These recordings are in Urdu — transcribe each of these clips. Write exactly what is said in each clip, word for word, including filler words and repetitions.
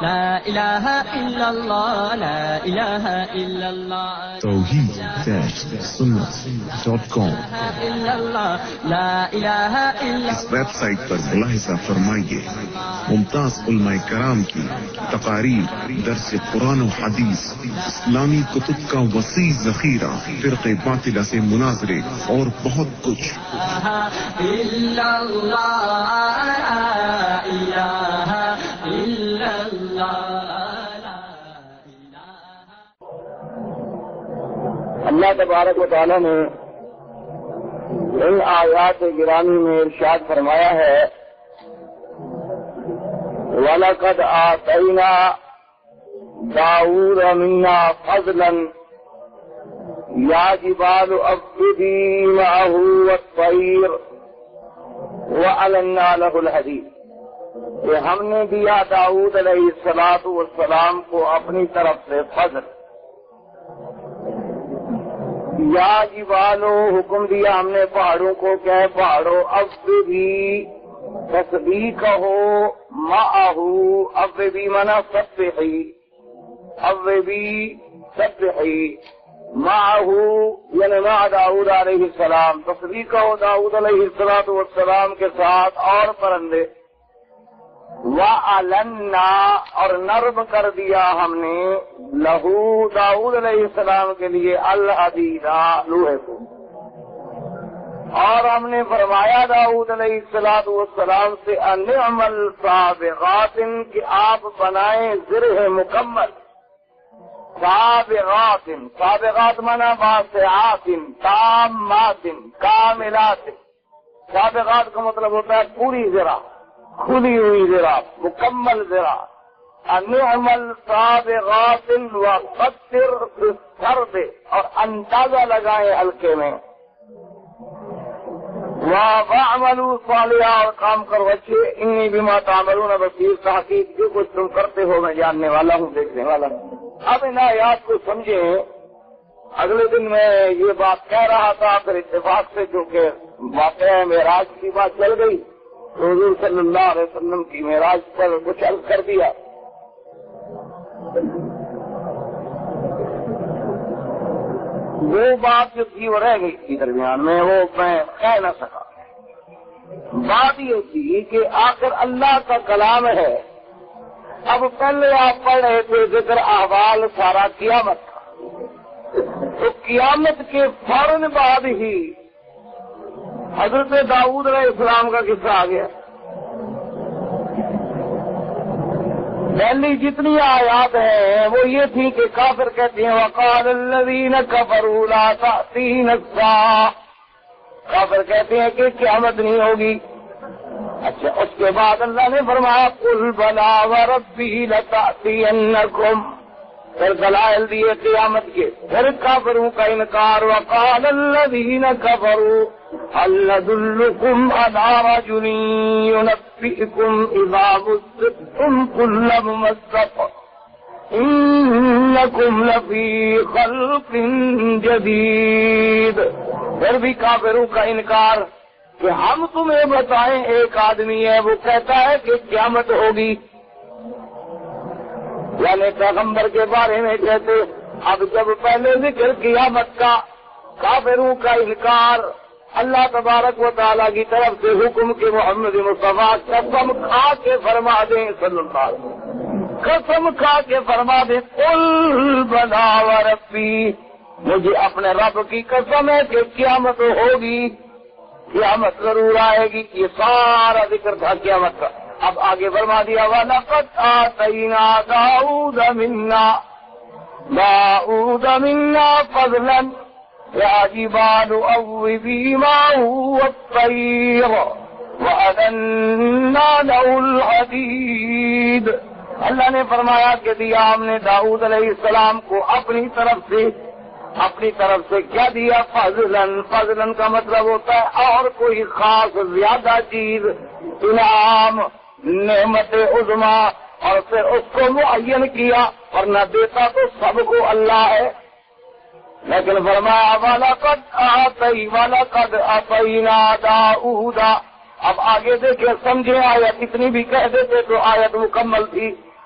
لا الہ الا اللہ لا الہ الا اللہ توحید سنت ڈاٹ کام لا الہ الا اس ویب سائٹ پر ملاحظہ فرمائیے ممتاز علماء کرام کی تقاریر، درس قرآن و حدیث، اسلامی کتب کا وسیع ذخیرہ، فرقہ باطلہ سے مناظرے اور بہت کچھ۔ اللہ تبارک و تعالیٰ نے ان آیات گرامی میں ارشاد فرمایا ہے وَلَقَدْ آتَيْنَا دَاوُودَ مِنَّا فَضْلًا يَا جِبَالُ أَوِّبِي مَعَهُ وَالطَّيْرَ وَأَلَنَّا لَهُ الْحَدِيدَ کہ ہم نے دیا داؤد علیہ الصلوۃ والسلام کو اپنی طرف سے فضل، یا جبالو حکم دیا ہم نے پہاڑوں کو کہ پہاڑوں اب بھی تسبیح کہو، معہو اب بھی منا سبحی، اب بھی سبحی معہو یعنی مع داؤد علیہ السلام، تسبیح کہو داؤد علیہ الصلوۃ والسلام کے ساتھ اور پرندے، وَأَلَنَّا اور نرم کر دیا ہم نے لہو داؤد علیہ السلام کے لیے الحدیدہ لوہے کو، اور ہم نے فرمایا داؤد علیہ الصلوۃ والسلام سے انعم السابغات کہ آپ بنائیں زرہ مکمل، سابغات سابغات منا واسعات تامات کاملات، سابغات کا مطلب ہوتا ہے پوری زرہ، کھلی ہوئی ذرا، مکمل ذرا، انعم السابغات وقدر فی السرد اور اندازہ لگائے ہلکے میں، وَاعْمَلُوا صَالِحًا اور کام کرو اچھے، انی بما تعملون بصیر، تحقیق جو کچھ تم کرتے ہو میں جاننے والا ہوں، دیکھنے والا ہوں۔ اب ان آیات کو سمجھیں۔ اگلے دن میں یہ بات کہہ رہا تھا، پھر اتفاق سے چونکہ واقعہ معراج کی بات چل گئی، حضور صلی اللہ علیہ وسلم کی معراج پر کچھ عرض کر دیا۔ وہ بات جو تھی وہ رہ گئی تھی درمیان میں، وہ میں کہہ نہ سکا۔ بات یہ تھی کہ آخر اللہ کا کلام ہے۔ اب پہلے آپ پڑھ رہے تھے ذکر احوال سارا قیامت کا، تو قیامت کے فوراً بعد ہی حضرت داؤد علیہ السلام کا قصہ آ گیا۔ پہلی جتنی آیات ہیں وہ یہ تھی کہ کافر کہتے ہیں وقال الذین کفروا لا تأتینا الساعۃ، کافر کہتے ہیں کہ قیامت نہیں ہوگی۔ اچھا، اس کے بعد اللہ نے فرمایا قل بلا وربی لتأتینکم، پھر دلائل دیے قیامت کے، پھر کافروں کا انکار، وقال الذین کفروا هل ندلكم على رجل ينبئكم إذا مزقتم كل ممزق إنكم لفي خلق جديد، پھر بھی کافروں کا انکار کہ ہم تمہیں بتائیں، ایک آدمی ہے وہ کہتا ہے کہ قیامت ہوگی، یعنی پیغمبر کے بارے میں کہتے۔ اب جب پہلے ذکر قیامت کا، کافروں کا انکار، اللہ تبارک و تعالیٰ کی طرف سے حکم کے محمد مصطفیٰ قسم کھا کے فرما دیں صلی اللہ علیہ وسلم، قسم کھا کے فرما دیں قل بلا وربی، مجھے اپنے رب کی قسم ہے کہ قیامت ہوگی، قیامت ضرور آئے گی۔ یہ سارا ذکر تھا قیامت کا۔ اب آگے فرما دیا وَلَقَدْ آتَيْنَا دَاوُودَ مِنَّا دَاوُودَ مِنَّا فَضْلًا يَا جِبَالُ أَوِّبِي مَعَهُ وَالطَّيْرَ وَأَلَنَّا لَهُ الْحَدِيدَ۔ اللہ نے فرمایا کہ دیا ہم نے داؤد علیہ السلام کو اپنی طرف سے، اپنی طرف سے کیا دیا؟ فضلاً، فضلاً کا مطلب ہوتا ہے اور کوئی خاص زیادہ چیز، انعام، نعمت عظما، اور پھر اس کو معین کیا، ورنہ دیتا تو سب کو اللہ ہے۔ لیکن فرمایا وَلَقَدْ آتَيْ وَلَقَدْ آتَيْنَا دَاؤُودَ۔ اب آگے دیکھیں سمجھیں، آیت اتنی بھی کہہ دیتے تو آیت مکمل تھی۔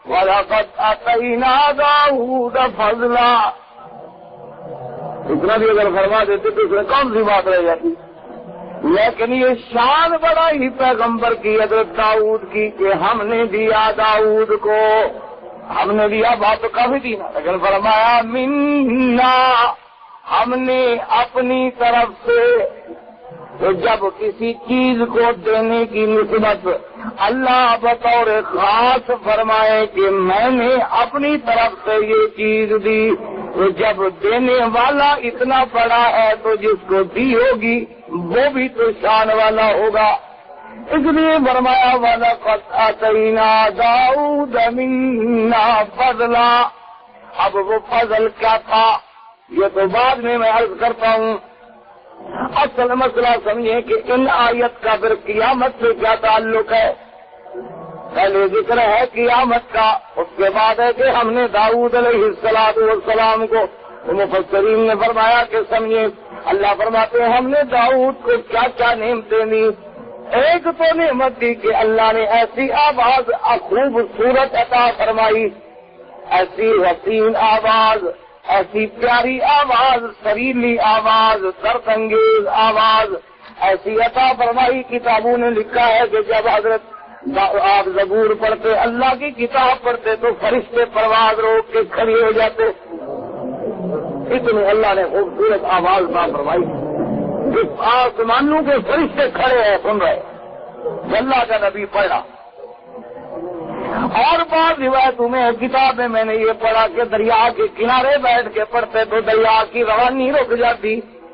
وَلَقَدْ آتَيْنَا دَاوُودَ فَضْلًا. اتنا بھی اگر فرما دیتے تو اس میں کون سی بات رہ جاتی. لیکن یہ شان بڑا ہی پیغمبر کی حضرت داؤد کی کہ ہم نے دیا داؤد کو، ہم نے دیا بات تو کافی تھی نا، لیکن فرمایا منا، ہم نے اپنی طرف سے. تو جب کسی چیز کو دینے کی نسبت اللہ بطور خاص فرمائے کہ میں نے اپنی طرف سے یہ چیز دی، تو جب دینے والا اتنا بڑا ہے تو جس کو دی ہوگی وہ بھی تو شان والا ہوگا. اس لیے فرمایا وَلَقَدْ آتَيْنَا دَاوُودَ مِنَّا فَضْلًا. اب وہ فضل کیا تھا یہ تو بعد میں میں عرض کرتا ہوں. اصل مسئلہ سمجھیں کہ ان آیت کا پھر قیامت سے کیا تعلق ہے. پہلے ذکر ہے قیامت کا، اس کے بعد ہے کہ ہم نے داؤد علیہ السلام کو، مفسرین نے فرمایا کہ سمجھیں اللہ فرماتے ہیں ہم نے داؤد کو کیا کیا نعمتیں دی. ایک تو نعمت دی کہ اللہ نے ایسی آواز خوبصورت عطا فرمائی، ایسی حسین آواز، ایسی پیاری آواز، سریلی آواز، درد انگیز آواز ایسی عطا فرمائی. کتابوں نے لکھا ہے کہ جب حضرت آپ زبور پڑھتے، اللہ کی کتاب پڑھتے تو فرشتے پرواز روک کے کھڑے ہو جاتے. اتنی اللہ نے خوبصورت آواز عطا فرمائی کہ آسمانوں کے فرشتے کھڑے ہیں سن رہے. اللہ کا نبی پڑھا. اور بعض روایتوں میں کتاب میں میں نے یہ پڑھا کہ دریا کے کنارے بیٹھ کے پڑھتے تو دریا کی روانی رک جاتی.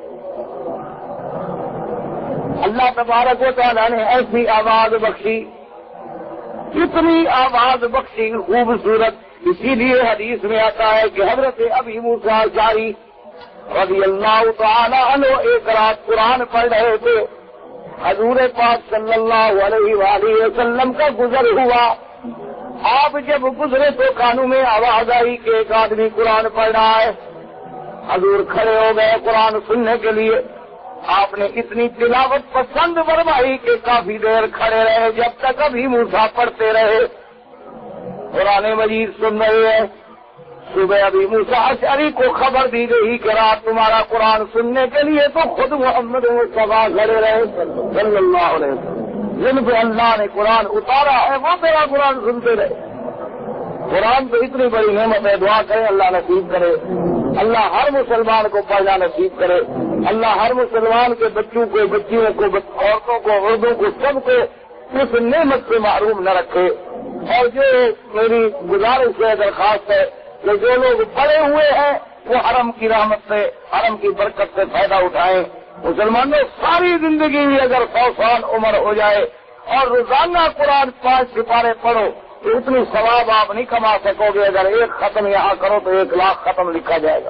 اللہ تبارک و تعالیٰ نے ایسی آواز بخشی، اتنی آواز بخشی خوبصورت. اسی لیے حدیث میں آتا ہے کہ حضرت ابی موسیٰ اشعری رضی اللہ تعالی عنہ ایک رات قرآن پڑھ رہے تھے. حضور پاک صلی اللہ علیہ وآلہ وسلم کا گزر ہوا. آپ جب گزرے تو کانوں میں آواز آئی کہ ایک آدمی قرآن پڑھ رہا ہے. حضور کھڑے ہو گئے قرآن سننے کے لیے. آپ نے اتنی تلاوت پسند فرمائی کہ کافی دیر کھڑے رہے، جب تک ابھی موسیٰ پڑھتے رہے. قرآن مجید سن رہے ہیں. صبح ابھی موسیٰ اشعری کو خبر دی گئی کہ رات تمہارا قرآن سننے کے لیے تو خود محمد مصطفیٰ کھڑے رہے صلی اللہ علیہ وسلم. جن پہ اللہ نے قرآن اتارا ہے وہ میرا قرآن سنتے رہے. قرآن تو اتنی بڑی نعمت ہے. دعا کریں اللہ نصیب کرے، اللہ ہر مسلمان کو پڑھنا نصیب کرے. اللہ ہر مسلمان کے بچوں کو، بچیوں کو، عورتوں کو، مردوں کو، سب کو اس نعمت سے محروم نہ رکھے. اور جو میری گزارش ہے، درخواست ہے کہ جو لوگ پڑے ہوئے ہیں وہ حرم کی رحمت سے، حرم کی برکت سے فائدہ اٹھائیں. مسلمانوں ساری زندگی بھی اگر سو سال عمر ہو جائے اور روزانہ قرآن پانچ سپارے پڑھو تو اتنی ثواب آپ نہیں کما سکو گے. اگر ایک ختم یہاں کرو تو ایک لاکھ ختم لکھا جائے گا.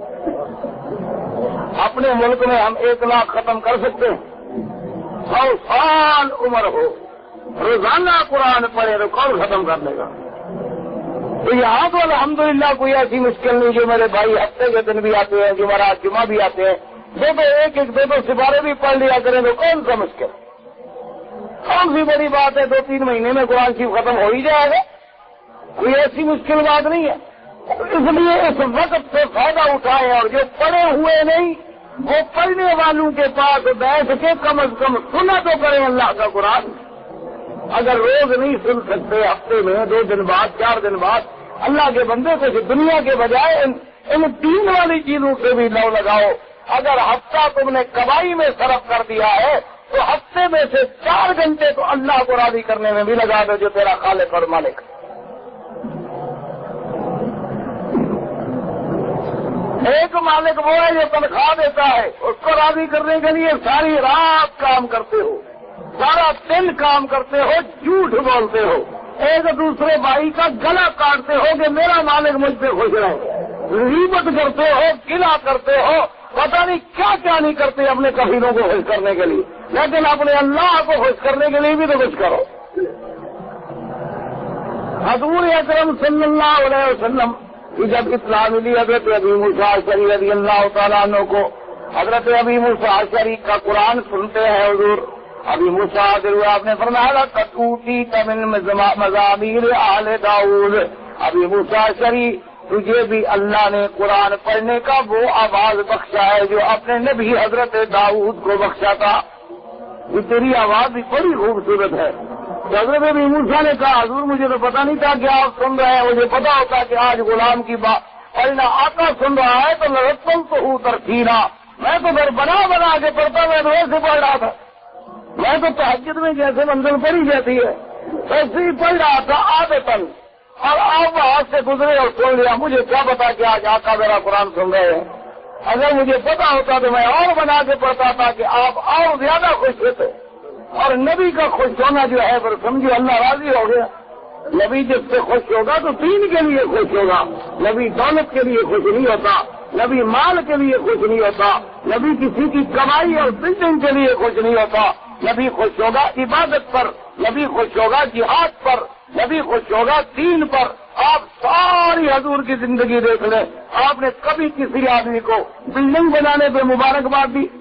اپنے ملک میں ہم ایک لاکھ ختم کر سکتے ہیں. سو سال عمر ہو روزانہ قرآن پڑھے تو کون ختم کر لے گا. تو یہاں تو الحمدللہ کوئی ایسی مشکل نہیں. جو میرے بھائی ہفتے کے دن بھی آتے ہیں، جمعرات جمعہ بھی آتے ہیں، دو دو ایک ایک دو دو سپارے بھی پڑھ لیا کریں تو کون سا مشکل، کون سی بڑی بات ہے. دو تین مہینے میں قرآن شریف ختم ہو ہی جائے گا. کوئی ایسی مشکل بات نہیں ہے. اس لیے اس وقت سے فائدہ اٹھائیں. اور جو پڑھے ہوئے نہیں وہ پڑھنے والوں کے پاس بیٹھ کے کم از کم سنا تو کریں اللہ کا قرآن. اگر روز نہیں سن سکتے، ہفتے میں دو دن بعد، چار دن بعد، اللہ کے بندے کو دنیا کے بجائے ان, ان تین والی چیزوں سے بھی لو لگاؤ. اگر ہفتہ تم نے کمائی میں صرف کر دیا ہے تو ہفتے میں سے چار گھنٹے تو اللہ کو راضی کرنے میں بھی لگا دو جو تیرا خالق اور مالک. ایک مالک وہ ہے جو تنخواہ دیتا ہے، اس کو راضی کرنے کے لیے ساری رات کام کرتے ہو، سارا دن کام کرتے ہو، جھوٹ بولتے ہو، ایک دوسرے بھائی کا گلا کاٹتے ہو کہ میرا مالک مجھ پہ خوش رہے، غیبت کرتے ہو، گلا کرتے ہو، پتہ نہیں کیا کیا نہیں کرتے اپنے کفیلوں کو خوش کرنے کے لیے. لیکن اپنے اللہ کو خوش کرنے کے لیے بھی تو کچھ کرو. حضور اکرم صلی اللہ علیہ وسلم کی جب اطلاع ملی حضرت ابی موسیٰ اشعری رضی اللہ تعالیٰ عنہ کو، حضرت ابی موسیٰ اشعری کا قرآن سنتے ہیں حضور. ابھی موسیٰ آپ نے فرمایا کتوتی تمن مزامیر آل داؤد، ابھی موسیٰ اشعری تجھے بھی اللہ نے قرآن پڑھنے کا وہ آواز بخشا ہے جو اپنے نبی حضرت داؤد کو بخشا تھا. یہ تیری آواز بھی بڑی خوبصورت ہے. حضرت ابھی موسیٰ نے کہا حضور مجھے تو پتا نہیں تھا کہ آپ سن رہے ہیں, مجھے پتا ہوتا کہ آج غلام کی بات پڑھنا آقا سن رہا ہے تو لرتم تو ہوں ترتیلا, میں تو پھر بنا بنا کے پڑھتا, میں تو ایسے پڑھ رہا تھا, میں تو تہجد میں جیسے منزل پڑھی جاتی ہے ایسے ہی پڑھ رہا تھا آدھے تن, اور آپ وہاں سے گزرے اور سن لیا. مجھے کیا پتا کہ آج آقا میرا قرآن سن رہے ہیں. اگر مجھے پتا ہوتا تو میں اور بنا کے پڑھتا تھا کہ آپ اور زیادہ خوش ہوتے. اور نبی کا خوش ہونا جو ہے پر سمجھو اللہ راضی ہو گیا. نبی جس سے خوش ہوگا تو دین کے لیے خوش ہوگا. نبی دولت کے لیے خوش نہیں ہوتا, نبی مال کے لیے خوش نہیں ہوتا, نبی کسی کی کمائی اور بلڈنگ کے لیے خوش نہیں ہوتا. نبی خوش ہوگا عبادت پر, نبی خوش ہوگا جہاد پر, نبی خوش ہوگا دین پر. آپ ساری حضور کی زندگی دیکھ لیں, آپ نے کبھی کسی آدمی کو بلڈنگ بنانے پہ مبارکباد دی؟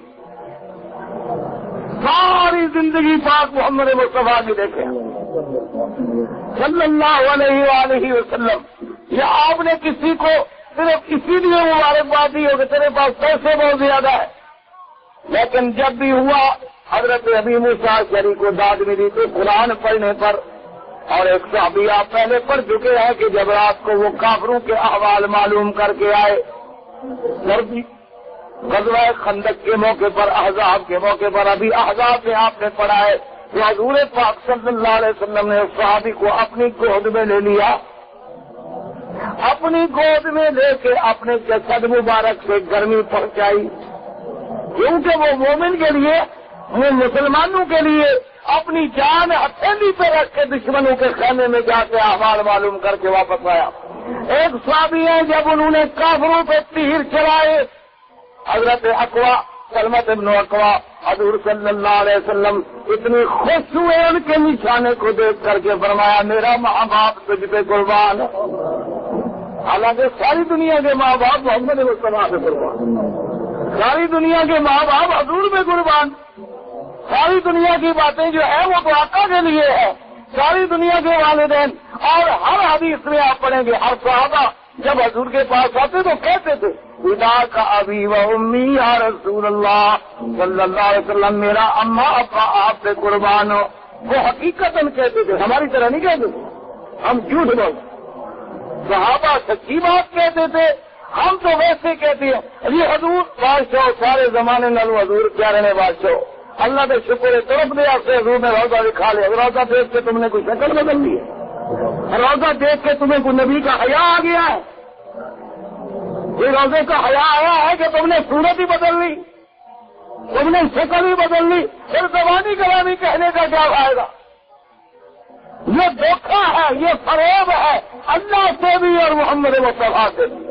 ساری زندگی پاک محمد مصطفیٰ کی دیکھیں صلی اللہ علیہ وآلہ وسلم. یا آپ نے کسی کو صرف اسی لیے مبارکباد دی ہو کہ تیرے پاس پیسے بہت زیادہ ہے, لیکن جب بھی ہوا حضرت ابی موسیٰ اشعری کو داد ملی تو قرآن پڑھنے پر. اور ایک صحابی آپ پہلے پڑھ چکے ہیں کہ جب رات کو وہ کافروں کے احوال معلوم کر کے آئے, سردی غزوہ خندق کے موقع پر, احزاب کے موقع پر, ابھی احزاب میں آپ نے پڑھا ہے کہ حضور پاک صلی اللہ علیہ وسلم نے اس صحابی کو اپنی گود میں لے لیا, اپنی گود میں لے کے اپنے جسد مبارک سے گرمی پہنچائی, کیونکہ وہ مومن کے لیے, وہ مسلمانوں کے لیے اپنی جان ہتھیلی پہ رکھ کے دشمنوں کے خیمے میں جا کے احوال معلوم کر کے واپس آیا. ایک صحابی ہے جب انہوں نے کافروں پہ تیر چلائے, حضرت اقوا سلمت ابن اقوا حضور صلی اللہ علیہ وسلم اتنی خوش ہوئے ان کے نشانے کو دیکھ کر کے فرمایا میرا ماں باپ تجھ پہ قربان. حالانکہ ساری دنیا کے ماں باپ محمد مصطفیٰ پہ قربان, ساری دنیا کے ماں باپ حضور پہ قربان, ساری دنیا کی باتیں جو ہے وہ تو آقا کے لیے ہے, ساری دنیا کے والدین. اور ہر حدیث میں آپ پڑھیں گے ہر صحابہ جب حضور کے پاس آتے تو کہتے تھے خدا کا ابی و امی یا رسول اللہ صلی اللہ علیہ وسلم, میرا اماں ابا آپ سے قربان ہو. وہ حقیقتاً کہتے تھے, ہماری طرح نہیں کہتے تھے, ہم جھوٹ بول. صحابہ سچی بات کہتے تھے, ہم تو ویسے کہتے ہیں. یہ حضور بادشاہ سارے زمانے نل حضور کیا رہنے بادشاہ, اللہ کا شکر ہے طرف دے آپ سے حضور نے روزہ دکھا لیا, روزہ دیکھ کے تم نے کوئی شکل بدل لی ہے, روزہ دیکھ کے تمہیں کوئی نبی کا حیا آ گیا ہے, یہ روزے کا حیا آیا ہے کہ تم نے صورت ہی بدل لی, تم نے شکل ہی بدل لی, پھر زبانی کلامی کہنے کا کیا فائدہ؟ یہ دھوکہ ہے, یہ فریب ہے اللہ سے بھی اور محمد مصطفیٰ سے بھی.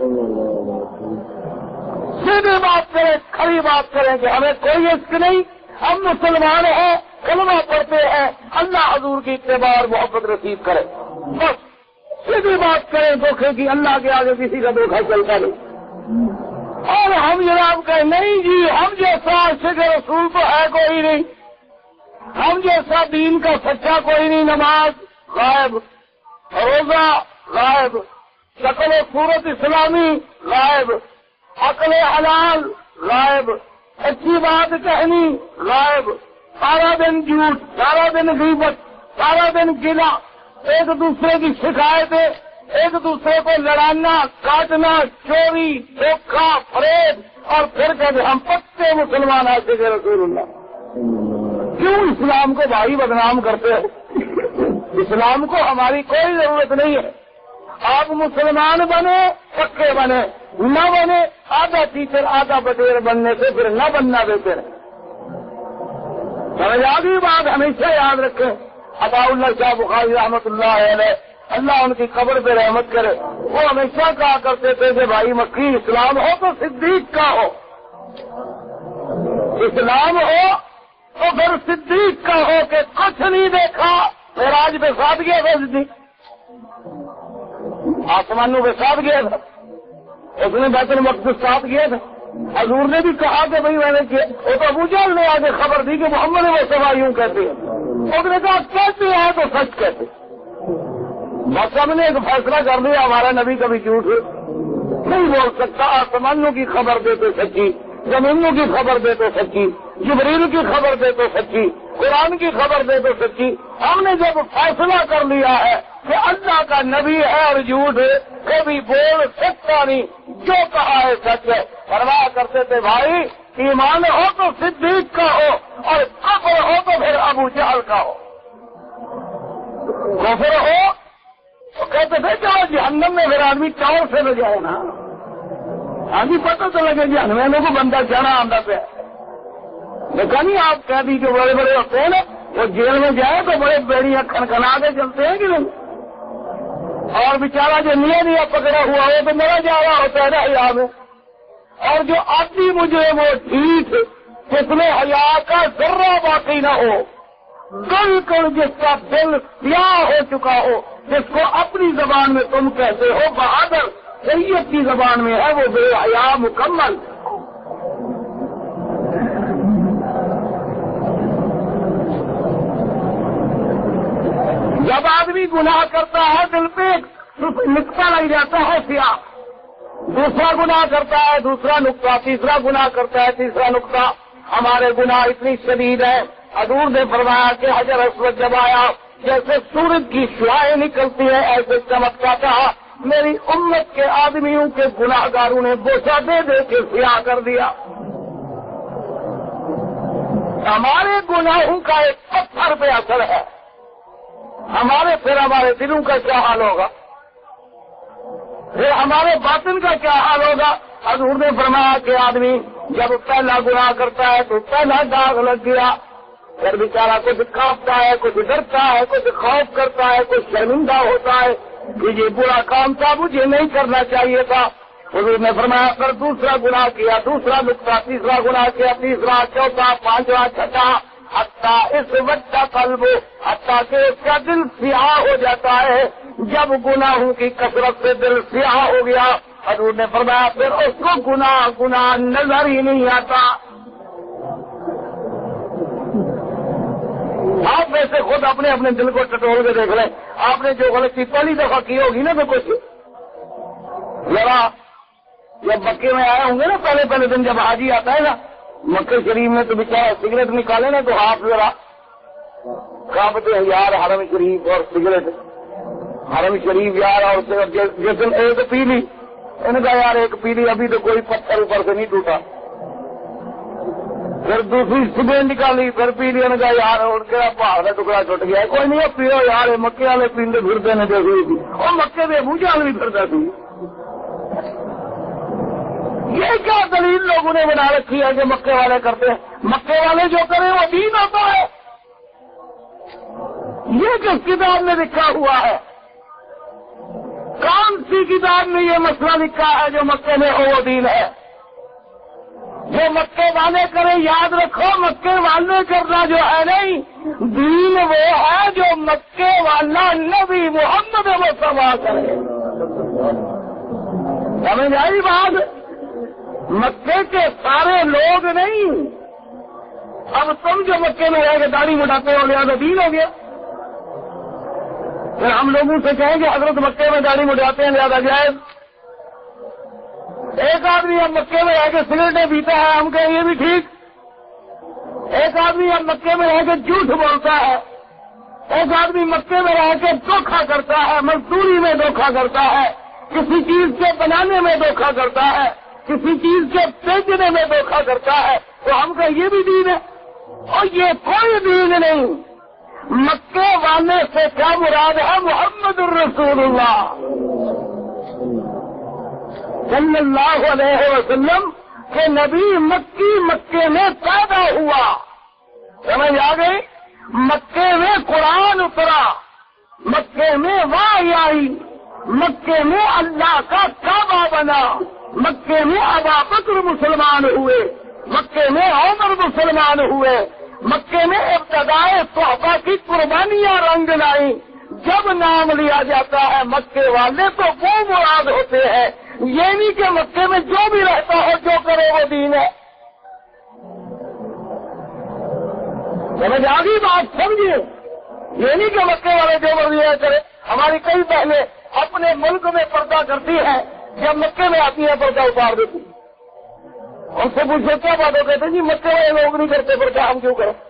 سیدھی بات کریں, کھڑی بات کریں کہ ہمیں کوئی عشق نہیں, ہم مسلمان ہیں, کلمہ پڑھتے ہیں, اللہ حضور کی اتباع اور محبت رسید کرے, بس سیدھی بات کریں. دھوکے کی اللہ کے آگے کسی کا دھوکہ چلتا نہیں. اور ہم جناب کہیں نہیں جی ہم جیسا عاشق رسول تو ہے کوئی نہیں, ہم جیسا دین کا سچا کوئی نہیں. نماز غائب, روزہ غائب, شکل و صورت اسلامی غائب, عقل حلال غائب, اچھی بات کہنی غائب, سارا دن جھوٹ, سارا دن غیبت, سارا دن گلا, ایک دوسرے کی شکایتیں, ایک دوسرے کو لڑانا, کاٹنا, چوری, دھوکہ, فریب, اور پھر کہتے ہم پکے مسلمان عاشق رسول اللہ. کیوں اسلام کو بھائی بدنام کرتے ہو؟ اسلام کو ہماری کوئی ضرورت نہیں ہے. آپ مسلمان بنے, پکے بنے, نہ بنے آدھا ٹیچر آدھا بٹیر بننے سے پھر نہ بننا بہتر ہے. سمجھ آ گئی بات, ہمیشہ یاد رکھیں. عطا اللہ شاہ بخاری رحمت اللہ علیہ, اللہ ان کی قبر پہ رحمت کرے, وہ ہمیشہ کہا کرتے تھے کہ بھائی مکی اسلام ہو تو صدیق کا ہو, اسلام ہو تو پھر صدیق کا ہو کہ کچھ نہیں دیکھا معراج پہ ساتھ گیا تھا صدیق, آسمانوں پہ ساتھ گیا تھا, اس نے بیت المقدس ساتھ گیا تھا. حضور نے بھی کہا کہ بھائی میں نے کیا, وہ تو ابو جہل نے آگے خبر دی کہ محمد مصطفیٰ یوں کہتے ہیں, اس نے کہا کہتے ہیں تو سچ کہتے. بس ہم نے ایک فیصلہ کر لیا، ہمارا نبی کبھی جھوٹ نہیں بول سکتا، آسمانوں کی خبر دے تو سچی، زمینوں کی خبر دے تو سچی، جبریل کی خبر دے تو سچی، قرآن کی خبر دے تو سچی۔ ہم نے جب فیصلہ کر لیا ہے کہ اللہ کا نبی ہے اور جھوٹ کبھی بول سکتا نہیں، جو کہا ہے سچ ہے۔ پرواہ کرتے تھے بھائی، ایمان ہو تو صدیق کا ہو اور کفر ہو تو پھر ابو جہل کا ہو۔ کفر ہو تو کہتے تھے چلو جہنم میں پھر آدمی چاول سے لے جائے نا، آدمی پتہ تو لگے جہنم میں کو بندہ چڑھا آندہ پہ۔ دیکھا نہیں آپ قیدی جو بڑے بڑے ہوتے ہیں نا، وہ جیل میں جائے تو بڑے بیڑیاں کھنکھنا کے چلتے ہیں کہ نہیں، اور بیچارہ جو نیا نیا پکڑا ہوا ہو تو مرا جا رہا ہوتا ہے نا حیا میں، اور جو آدمی مجھے وہ ٹھیک جس میں حیا کا ذرہ باقی نہ ہو، بالکل جس کا دل سیاہ ہو چکا ہو، جس کو اپنی زبان میں تم کہتے ہو بہادر، شریعت کی زبان میں ہے وہ بے حیا مکمل۔ جب آدمی گناہ کرتا ہے دل پہ نقطہ لگ جاتا ہے سیاہ، دوسرا گناہ کرتا ہے دوسرا نقطہ، تیسرا گناہ کرتا ہے تیسرا نقطہ۔ ہمارے گناہ اتنی شدید ہے، حضور نے فرمایا کہ حجر اسود جب آیا جیسے سورج کی شعاعیں نکلتی ہے ایسے چمکتا تھا، میری امت کے آدمیوں کے گناہ گاروں نے بوسہ دے دے کے سیاہ کر دیا۔ ہمارے گناہوں کا ایک پتھر پہ اثر ہے، ہمارے پھر ہمارے دلوں کا کیا حال ہوگا، پھر ہمارے باطن کا کیا حال ہوگا۔ حضور نے فرمایا کہ آدمی جب پہلا گناہ کرتا ہے تو پہلا داغ لگ گیا، پھر بیچارہ کچھ کانپتا ہے، کچھ ڈرتا ہے، کچھ خوف کرتا ہے، کچھ شرمندہ ہوتا ہے کہ یہ برا کام تھا، مجھے نہیں کرنا چاہیے تھا۔ حضور نے فرمایا پھر دوسرا گناہ کیا، دوسرا نقطہ، تیسرا گناہ کیا، تیسرا، چوتھا، پانچواں، چھٹا، حتیٰ اس وقت قلب، حتیٰ کہ اس کا دل سیاہ ہو جاتا ہے۔ جب گناہوں کی کثرت سے دل سیاہ ہو گیا، حضور نے فرمایا پھر اس کو گناہ گناہ نظر ہی نہیں آتا۔ آپ میں سے خود اپنے اپنے دل کو ٹٹول کے دیکھ لیں، آپ نے جو غلطی پہلی دفعہ کی ہوگی نا تو کچھ ذرا جب مکے میں آئے ہوں گے نا پہلے پہلے دن جب حاجی آتا ہے نا مکے شریف میں تو بیچارہ سگریٹ نکالے نا تو آپ ذرا کانپتے ہیں یار، حرم شریف اور سگریٹ، حرم شریف یار، اور جس دن ایک پی لی ان کا یار ایک پی لی ابھی تو کوئی پتھر اوپر سے نہیں ٹوٹا، پھر دوسری سگریٹ نکالی پھر پی لی ان کا یار ان کا پہاڑ کا ٹکڑا ٹوٹ گیا، کوئی نہیں پیو یار، مکے والے پیندے پھرتے نے دیکھی تھی اور مکے میں ابو جہل بھی پھرتا تھی۔ یہ کیا دلیل لوگوں نے بنا رکھی ہے کہ مکے والے کرتے ہیں؟ مکے والے جو کریں وہ دین آتا ہے، یہ کس کتاب میں لکھا ہوا ہے؟ کون سی کتاب میں یہ مسئلہ لکھا ہے جو مکے میں ہو وہ دین ہے؟ جو مکے والے کریں یاد رکھو، مکے والے کرنا جو ہے نہیں، دین وہ ہے جو مکے والا نبی محمد مصطفیٰ کرے۔ سمجھ آئی بات؟ مکے کے سارے لوگ نہیں۔ اب تم جو مکے میں رہ کے داڑھی مٹاتے ہو لہٰذا دین ہو گیا، پھر ہم لوگوں سے کہیں گے حضرت مکے میں داڑھی مٹاتے ہیں لہٰذا جائز۔ ایک آدمی اب مکے میں رہ کے سگریٹیں پیتا ہے، ہم کہیں یہ بھی ٹھیک۔ ایک آدمی اب مکے میں رہ کے جھوٹ بولتا ہے، ایک آدمی مکے میں رہ کے دھوکھا کرتا ہے، مزدوری میں دھوکھا کرتا ہے، کسی چیز کے بنانے میں دھوکھا کرتا ہے، کسی چیز کے بیچنے میں دھوکھا کرتا ہے، تو ہم کہیں یہ بھی دین ہے، اور یہ کوئی دین نہیں۔ مکے والے سے کیا مراد ہے؟ محمد الرسول اللہ صلی اللہ علیہ وسلم کہ نبی مکی مکے میں پیدا ہوا، سمجھ آ گئی؟ مکے میں قرآن اترا، مکے میں وحی آئی، مکے میں اللہ کا کعبہ بنا، مکے میں ابا بکر مسلمان ہوئے، مکے میں عمر مسلمان ہوئے، مکے میں ابتدائے صحابہ کی قربانیاں رنگ لائی۔ جب نام لیا جاتا ہے مکے والے تو وہ مراد ہوتے ہیں، یہ نہیں کہ مکے میں جو بھی رہتا ہو جو کرے وہ دین ہے۔ سمجھ آ گئی بات؟ سمجھیے، یہ نہیں کہ مکے والے جو مرضی کرے۔ ہماری کئی بہنیں اپنے ملک میں پردہ کرتی ہیں، جب مکے میں آتی ہیں پردہ اتار دیتی. ان سے پوچھو کیا بات ہو، کہتے جی مکے والے لوگ نہیں کرتے پردہ، ہم کیوں کریں؟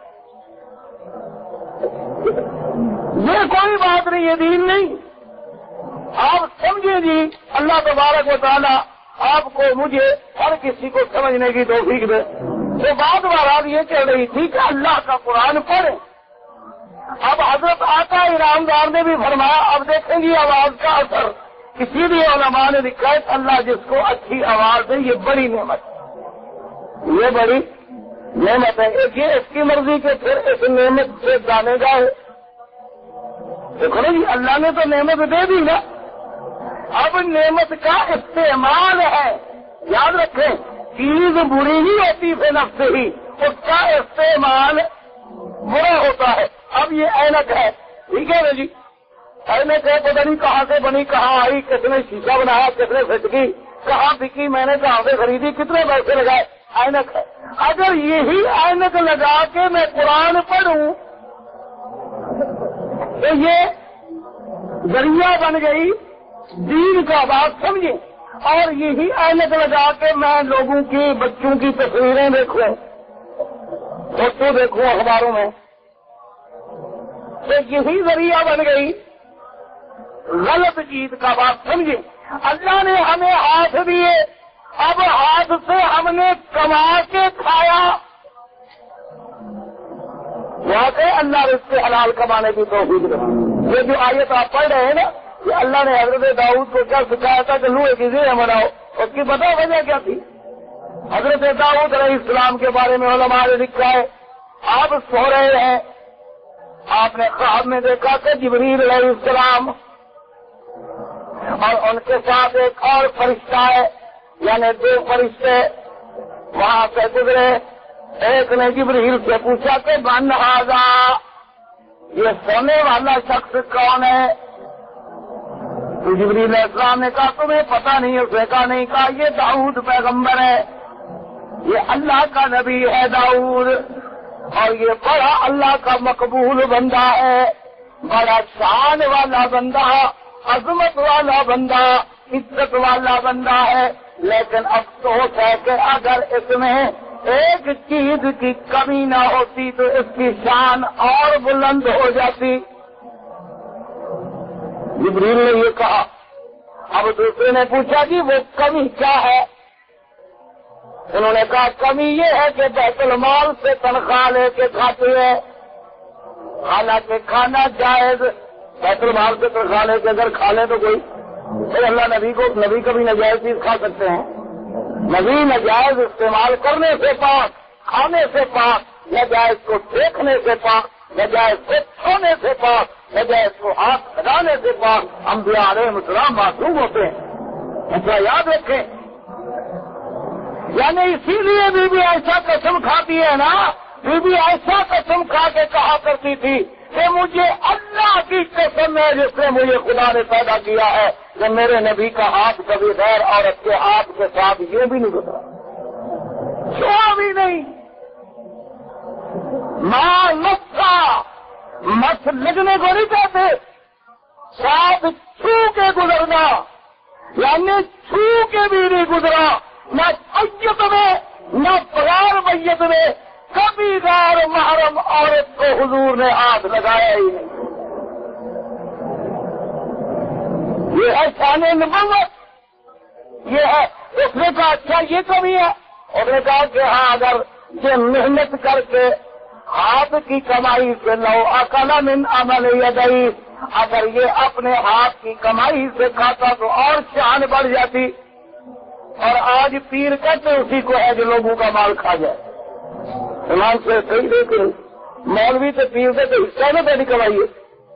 یہ کوئی بات نہیں، یہ دین نہیں. آپ سمجھے جی، اللہ تبارک و تعالیٰ آپ کو مجھے ہر کسی کو سمجھنے کی توفیق دے. تو بات بہرحال یہ چل رہی تھی کہ اللہ کا قرآن پڑھیں. اب حضرت آقا انعامدار نے بھی فرمایا، اب دیکھیں گی آواز کا اثر. کسی بھی علماء نے لکھا ہے اللہ جس کو اچھی آواز دے یہ بڑی نعمت ہے، یہ بڑی نعمت ہے. ایک یہ اس کی مرضی کے پھر اس نعمت سے جانے گا. دیکھو نا جی، اللہ نے تو نعمت دے دی نا، اب نعمت کا استعمال ہے. یاد رکھیں چیز بری ہی ہوتی ہے نفس ہی، اس کا استعمال برا ہوتا ہے. اب یہ اینک ہے، ٹھیک ہے نا جی، اینک ہے، پتہ نہیں کہاں سے بنی، کہاں آئی، کس نے شیشہ بنایا، کس نے فٹکی، کہاں بکی، میں نے کہاں سے خریدی، کتنے پیسے لگائے، اینک ہے. اگر یہی اینک لگا کے میں قرآن پڑھوں تو یہ ذریعہ بن گئی دین کا. بات سمجھیں. اور یہی اینک لگا کے میں لوگوں کی بچوں کی تصویریں دیکھوں، فوٹو دیکھوں اخباروں میں، تو یہی ذریعہ بن گئی غلط چیز کا. بات سمجھیں. اللہ نے ہمیں ہاتھ دیے، اب ہاتھ سے ہم نے کما کے کھایا. وہاں سے اللہ رزق حلال کمانے کی توفیق دے. یہ جو آیت آپ پڑھ رہے ہیں نا، کہ اللہ نے حضرت داؤد کو کیا سکھایا تھا کہ لوہے کی زیریں بناؤ، اس کی پتہ وجہ کیا تھی؟ حضرت داؤد علیہ السلام کے بارے میں علماء نے لکھا ہے، آپ سو رہے ہیں، آپ نے خواب میں دیکھا کہ جبریل علیہ السلام اور ان کے ساتھ ایک اور فرشتہ ہے، یعنی دو فرشتے وہاں سے گزرے. ایک نے جبریل سے پوچھا کہ من ھذا، یہ سونے والا شخص کون ہے؟ تو جبریل علیہ السلام نے کہا تمہیں پتہ نہیں؟ اس نے کہا نہیں. کہا یہ داؤد پیغمبر ہے، یہ اللہ کا نبی ہے داؤد، اور یہ بڑا اللہ کا مقبول بندہ ہے، بڑا شان والا بندہ، عظمت والا بندہ، عزت والا بندہ ہے. لیکن افسوس ہے کہ اگر اس میں ایک چیز کی کمی نہ ہوتی تو اس کی شان اور بلند ہو جاتی. جبریل نے یہ کہا. اب دوسرے نے پوچھا جی وہ کمی کیا ہے؟ انہوں نے کہا کمی یہ ہے کہ بیت المال سے تنخواہ لے کے کھاتے ہیں، حالانکہ کھانا جائز. بیت المال سے تنخواہ لے کے اگر کھا لیں تو کوئی پھر اللہ نبی کو نبی کبھی ناجائز چیز کھا سکتے ہیں؟ نبی ناجائز استعمال کرنے سے پاک، کھانے سے پاک، ناجائز کو دیکھنے سے پاک، ناجائز کو چھونے سے پاک، ناجائز کو ہاتھ لگانے سے پاک. انبیاء علیہ السلام معصوم ہوتے ہیں، ایسا یاد رکھیں. یعنی اسی لیے بی بی ایسا قسم کھاتی ہے نا، بی بی ایسا قسم کھا کے کہا کرتی تھی کہ مجھے اللہ کی قسم ہے جس نے مجھے خدا نے پیدا کیا ہے کہ میرے نبی کا ہاتھ کبھی غیر عورت کے ہاتھ کے ساتھ یہ بھی نہیں گزرا، چھوا بھی نہیں. ماں مسا، مس لگنے کو نہیں کہتے، ساتھ چھو کے گزرنا، یعنی چھو کے بھی نہیں گزرا. نہ میت میں نہ بغیر میت میں کبھی غیر محرم عورت کو حضور نے ہاتھ لگایا ہی نہیں. یہ ہے شان نبوت، یہ ہے. اس نے کہا اچھا یہ کمی ہے؟ اس نے کہا کہ ہاں اگر یہ محنت کر کے ہاتھ کی کمائی سے لو اکل من عمل یدی، اگر یہ اپنے ہاتھ کی کمائی سے کھاتا تو اور شان بڑھ جاتی. اور آج پیر کہتے اسی کو ہے جو لوگوں کا مال کھا جائے. ایمان سے صحیح دیکھیں، مولوی تو پیر سے تو حصہ میں پہلی کمائی ہے.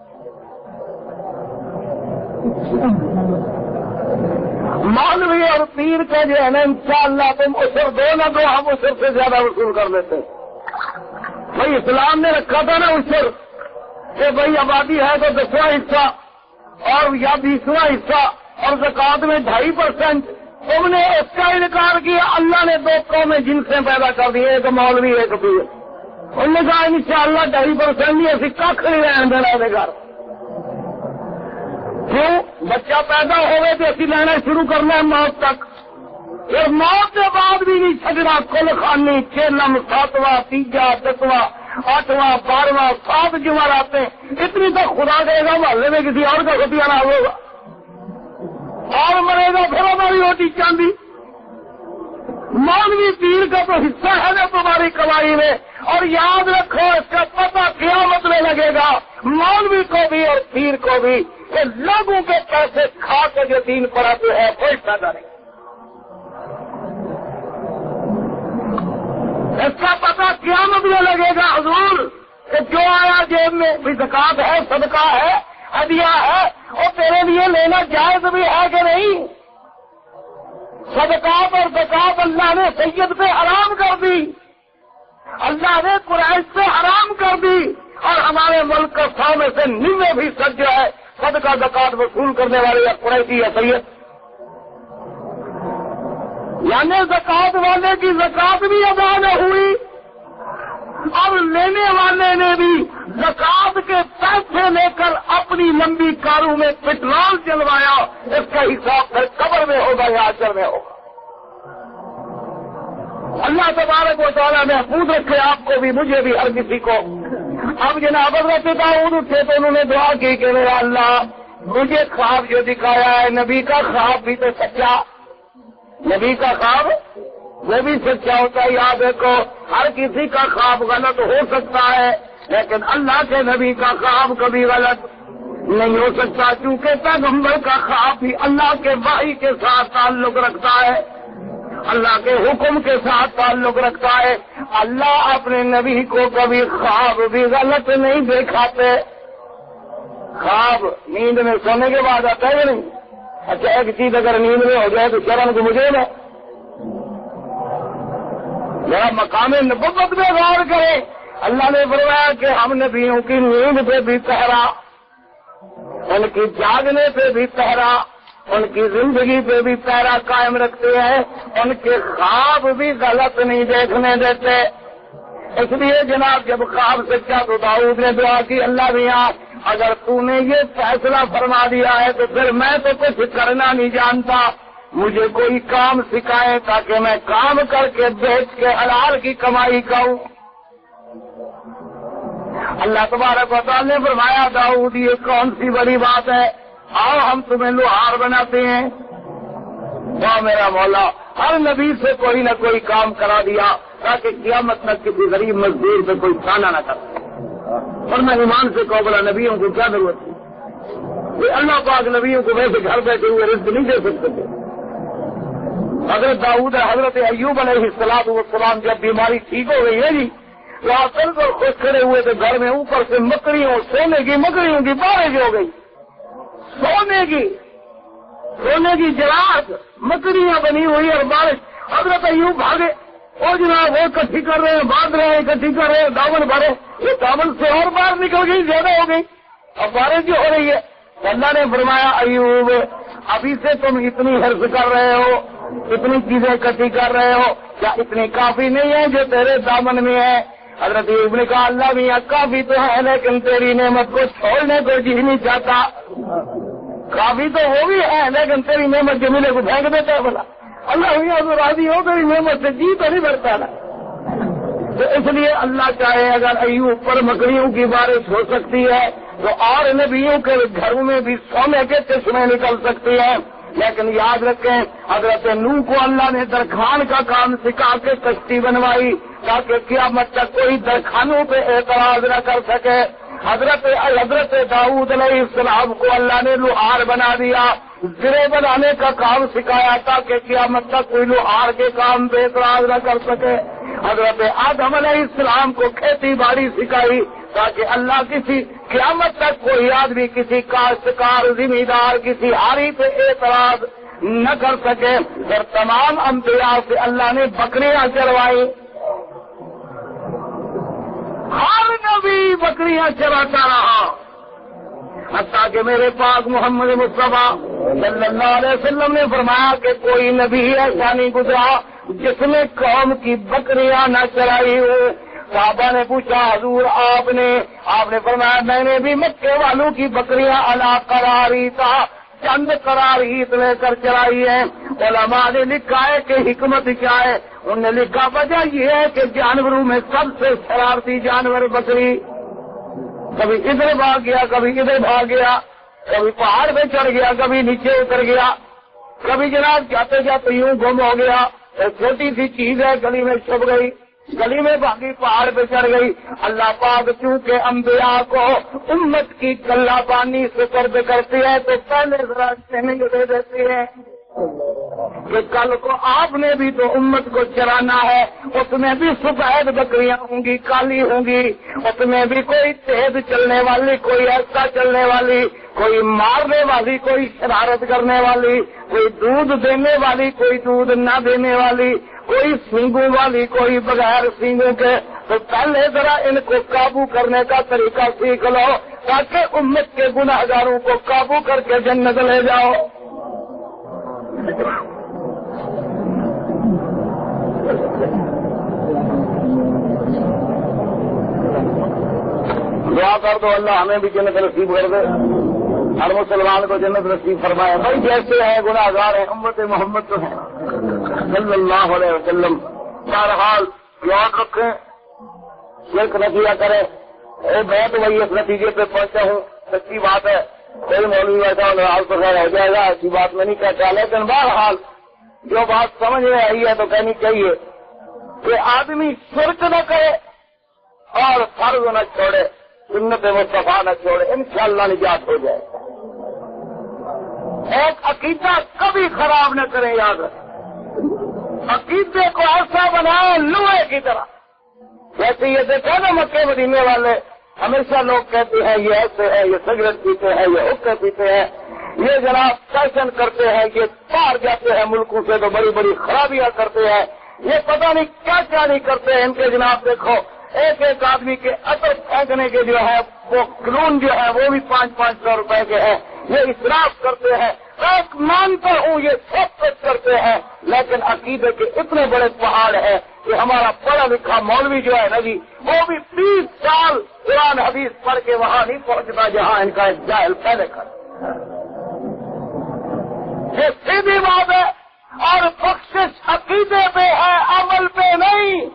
مولوی اور پیر کا جو ہے نا انشاءاللہ تم اسر دو نہ دو، ہم اسر سے زیادہ وصول کر لیتے ہیں. بھائی اسلام نے رکھا تھا نا اسر کہ بھائی آبادی ہے تو دسواں حصہ اور یا بیسواں حصہ اور زکوٰۃ میں ڈھائی پرسینٹ. تم نے اس کا انکار کیا. اللہ نے دو قومیں جنسیں پیدا کر دی، ایک مولوی ایک پیر. انہوں نے کہا انشاءاللہ ڈھائی پرسینٹ ہی ایسی کھ نہیں رہے دے گھر. کیوں؟ بچہ پیدا ہوئے تو اسی لینا شروع کرنا ہے موت تک، پھر موت کے بعد بھی نہیں چھجنا، کل خانی چیلم ساتواں تیجا دسواں آٹھواں بارہواں سات جمعہ آتے ہیں، اتنی تک خدا دے گا محلے میں کسی اور کا خطیہ نہ ہوگا اور مرے گا پھر ہماری روٹی چاندی۔ مولوی پیر کا تو حصہ ہے نا تمہاری کمائی میں، اور یاد رکھو اس کا پتہ قیامت میں لگے گا مولوی کو بھی اور پیر کو بھی کہ لوگوں کے پیسے کھا کے جو دین پڑھاتے ہیں کوئی فائدہ نہیں۔ اس کا پتہ قیامت میں لگے گا حضور کہ جو آیا جیب میں بھی زکات ہے، صدقہ ہے، ہدیہ ہے، اور تیرے لیے لینا جائز بھی ہے کہ نہیں؟ صدقات اور زکات اللہ نے سید پہ حرام کر دی، اللہ نے قریش سے حرام کر دی، اور ہمارے ملک کا سو میں سے نوے فیصد جو ہے صدقہ زکات وصول کرنے والے یا قریشی یا سید، یعنی زکات والے کی زکات بھی ادا نہ ہوئی اور لینے والے نے بھی زکات کے پیسے لے کر اپنی لمبی کاروں میں پٹرول چلوایا، اس کا حساب پھر قبر میں ہوگا یا اجر میں ہوگا۔ اللہ تبارک و تعالیٰ محفوظ رکھے آپ کو بھی، مجھے بھی، ہر کسی کو۔ اب جناب حضرت داؤد اٹھے تو انہوں نے دعا کی کہ میرا اللہ مجھے خواب جو دکھایا ہے نبی کا خواب بھی تو سچا، نبی کا خواب وہ بھی سچا ہوتا ہے۔ یاد رکھو ہر کسی کا خواب غلط ہو سکتا ہے لیکن اللہ کے نبی کا خواب کبھی غلط نہیں ہو سکتا، چونکہ پیغمبر کا خواب بھی اللہ کے وحی کے ساتھ تعلق رکھتا ہے، اللہ کے حکم کے ساتھ تعلق رکھتا ہے۔ اللہ اپنے نبی کو کبھی خواب بھی غلط نہیں دکھاتے۔ خواب نیند میں سونے کے بعد آتا ہے نہیں؟ اچھا ایک چیز اگر نیند میں ہو جائے تو شرم کو مجھے نا ذرا مقام نبوت میں غور کرے۔ اللہ نے فرمایا کہ ہم نبیوں کی نیند پہ بھی پہرا، ان کی جاگنے پہ بھی پہرا، ان کی زندگی پہ بھی پہرا قائم رکھتے ہیں، ان کے خواب بھی غلط نہیں دیکھنے دیتے۔ اس لیے جناب جب خواب سچا تو داؤد نے دعا کی اللہ میاں اگر تو نے یہ فیصلہ فرما دیا ہے تو پھر میں تو کچھ کرنا نہیں جانتا، مجھے کوئی کام سکھائے تاکہ میں کام کر کے بیچ کے حلال کی کمائی کروں۔ اللہ تبارک و تعالی نے فرمایا داؤد یہ کون سی بڑی بات ہے، آؤ ہم تمہیں لوہار بناتے ہیں۔ واہ میرا مولا، ہر نبی سے کوئی نہ کوئی کام کرا دیا تاکہ قیامت تک کسی غریب مزدور پہ کوئی کھانا نہ کر سکے۔ اور میں ایمان سے کہوں بلا نبیوں کو کیا ضرورت ہے؟ یہ اللہ پاک نبیوں کو ویسے گھر بیٹھے ہوئے رزق نہیں دے سکتے تھے۔ حضرت داؤد حضرت ایوب علیہ الصلوۃ والسلام جب بیماری ٹھیک ہو گئی ہے جی وہاں چل کر خوش کھڑے ہوئے تو گھر میں اوپر سے مکڑیوں سونے کی مکڑیوں کی بارش ہو گئی، سونے کی سونے کی جرات مکڑیاں بنی ہوئی اور بارش۔ حضرت ایوب بھاگے، وہ جناب وہ اکٹھی کر رہے ہیں، باندھ رہے ہیں، اکٹھی کر رہے ہیں، دامن بھرے، یہ دامن سے اور باہر نکل گئی، زیادہ ہو گئی، اب بارش جو ہو رہی ہے۔ اللہ نے فرمایا ایوب ابھی سے تم اتنی حرص کر رہے ہو، اتنی چیزیں اکٹھی کر رہے ہو، کیا اتنی کافی نہیں ہے جو تیرے دامن میں ہے؟ حضرت ایوب نے کہا اللہ میاں کافی تو ہے لیکن تیری نعمت کو چھوڑنے کو جی نہیں چاہتا۔ کافی تو وہ بھی ہے لیکن تیری نعمت جمیلے کو پھینک دیتا ہے بلا اللہ میاں تو راضی ہو تیری نعمت سے جی تو نہیں بھرتا نا۔ تو اس لیے اللہ چاہے اگر ایوب پر مکڑیوں کی بارش ہو سکتی ہے تو اور نبیوں کے گھروں میں بھی سونے کے چشمے نکل سکتی ہیں۔ لیکن یاد رکھیں حضرت نوح کو اللہ نے درخان کا کام سکھا کے کشتی بنوائی تاکہ قیامت تک کوئی درخانوں پہ اعتراض نہ کر سکے۔ حضرت حضرت داؤد علیہ السلام کو اللہ نے لوہار بنا دیا، زرے بنانے کا کام سکھایا تاکہ قیامت تک کوئی لوہار کے کام پہ اعتراض نہ کر سکے۔ حضرت آدم علیہ السلام کو کھیتی باڑی سکھائی تاکہ اللہ کسی قیامت تک کوئی آدمی کسی کاشتکار زمیندار کسی ہاری پہ اعتراض نہ کر سکے۔ اور تمام انبیاء سے اللہ نے بکریاں چروائی، ہر نبی بکریاں چراتا رہا حتیٰ کہ میرے پاک محمد مصطفیٰ صلی اللہ علیہ وسلم نے فرمایا کہ کوئی نبی ایسا نہیں گزرا جس نے قوم کی بکریاں نہ چرائی ہو۔ صحابہ نے پوچھا حضور آپ نے آپ نے فرمایا میں نے بھی مکے والوں کی بکریاں علا قراری تھا چند قراری لے کر چلائی ہے. علماء نے لکھا ہے کہ حکمت کیا ہے. انہوں نے لکھا وجہ یہ ہے کہ جانوروں میں سب سے شرارتی جانور بکری. کبھی ادھر بھاگ گیا کبھی ادھر بھاگ گیا, کبھی پہاڑ پہ چڑھ گیا کبھی نیچے اتر گیا, کبھی جناب جاتے جاتے یوں گم ہو گیا. ایک چھوٹی سی چیز ہے گلی میں چھپ گئی, گلی میں بھاگی پہاڑ پہ چڑھ گئی. اللہ پاک چونکہ انبیاء کو امت کی کلہ بانی سپرد کرتی ہے تو پہلے ذرا ٹریننگ دے دیتی ہے کہ کل کو آپ نے بھی تو امت کو چرانا ہے. اس میں بھی سفید بکریاں ہوں گی, کالی ہوں گی. اس میں بھی کوئی تیز چلنے والی, کوئی ایسا چلنے والی, کوئی مارنے والی, کوئی شرارت کرنے والی, کوئی دودھ دینے والی, کوئی دودھ نہ دینے والی, کوئی سینگوں والی, کوئی بغیر سینگوں کے. تو پہلے ذرا ان کو قابو کرنے کا طریقہ سیکھ لو تاکہ امت کے گناہگاروں کو قابو کر کے جنت لے جاؤ. دعا کر دو اللہ ہمیں بھی جنت نصیب کر دے, ہر مسلمان کو جنت نصیب فرمائے. بھائی جیسے ہیں گناہگار ہیں, امت محمد تو ہیں صلی اللہ علیہ وسلم. بہرحال یاد رکھیں, شرک نہ کیا کریں. میں تو وہی اس نتیجے پہ پہنچا ہوں, سچی بات ہے. کوئی مولوی بیٹھا ناراض تو خیر ہو جائے گا, ایسی بات میں نہیں کہتا. لیکن بہرحال جو بات سمجھ میں آئی ہے تو کہنی چاہیے کہ آدمی شرک نہ کرے اور فرض نہ چھوڑے, سنت مصطفیٰ نہ چھوڑے, انشاءاللہ نجات ہو جائے. ایک عقیدہ کبھی خراب نہ کریں. یاد رکھیں عقیدے کو ایسا بنائیں لوہے کی طرح. جیسے یہ دیکھو نا مکے مدینے والے, ہمیشہ لوگ کہتے ہیں یہ ایسے ہیں, یہ سگریٹ پیتے ہیں, یہ حقے پیتے ہیں, یہ جناب فیشن کرتے ہیں, یہ باہر جاتے ہیں ملکوں سے تو بڑی بڑی خرابیاں کرتے ہیں, یہ پتہ نہیں کیا کیا نہیں کرتے ہیں. ان کے جناب دیکھو ایک ایک آدمی کے عطر پھینکنے کے جو ہے وہ کلون جو ہے وہ بھی پانچ پانچ سو روپے کے ہیں. یہ اسراف کرتے ہیں. ایک مانتا ہوں یہ سب کچھ کرتے ہیں, لیکن عقیدے کے اتنے بڑے پہاڑ ہیں کہ ہمارا پڑھا لکھا مولوی جو ہے نا جی, وہ بھی بیس سال قرآن حدیث پڑھ کے وہاں نہیں پہنچتا جہاں ان کا ایک جاہل پہلے کر. یہ سیدھی بات ہے. اور بخشش عقیدے پہ ہے, عمل پہ نہیں.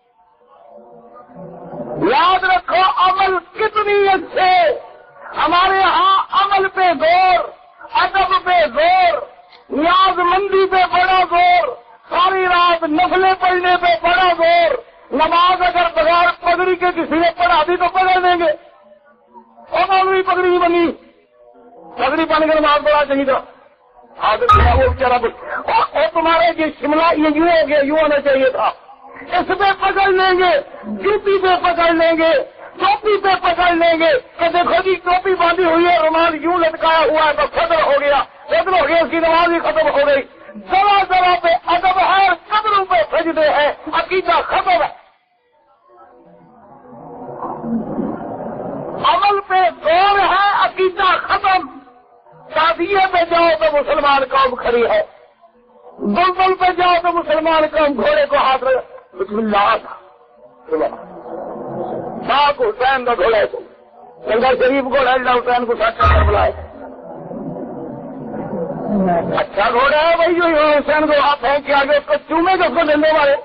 یاد رکھو عمل کتنی اچھے. ہمارے ہاں عمل پہ زور, ادب پہ زور, نیاز مندی پہ بڑا زور, ساری رات نفلیں پڑھنے پہ بڑا زور. نماز اگر بغیر پگڑی کے کسی نے پڑھا دی تو پڑھ دیں گے. اور مولوی پگڑی نہیں بنی, پگڑی بن کے نماز پڑھا چاہیے تھا. وہ بچارا اور تمہارے یہ شملہ یہ یوں ہو گیا, یوں ہونا چاہیے تھا. اس پہ پکڑ لیں گے, جوتی پہ پکڑ لیں گے, ٹوپی پہ پکڑ لیں گے کہ دیکھو جی ٹوپی باندھی ہوئی ہے, رومال یوں لٹکایا ہوا ہے تو قدر ہو گیا, قدر ہو گیا, اس کی نماز بھی ختم ہو گئی. ذرا ذرا پہ ادب ہے, قدروں پہ سجدے ہیں, عقیدہ ختم ہے. عمل پہ زور ہے, عقیدہ ختم. شادیے پہ جاؤ تو مسلمان قوم کھڑی ہے, بلبل پہ جاؤ تو مسلمان قوم گھوڑے کو ہاتھ رکھ بسم اللہ تھا. باپ حسین کا گھوڑا ہے, تو لنگر شریف گھوڑا اللہ حسین کو ساتھ کر بلائے. اچھا گھوڑا ہے بھائی, جو حسین کو ہاتھ پھینک کے آگے اس کو چومے کے اس کو ڈنڈے مارے.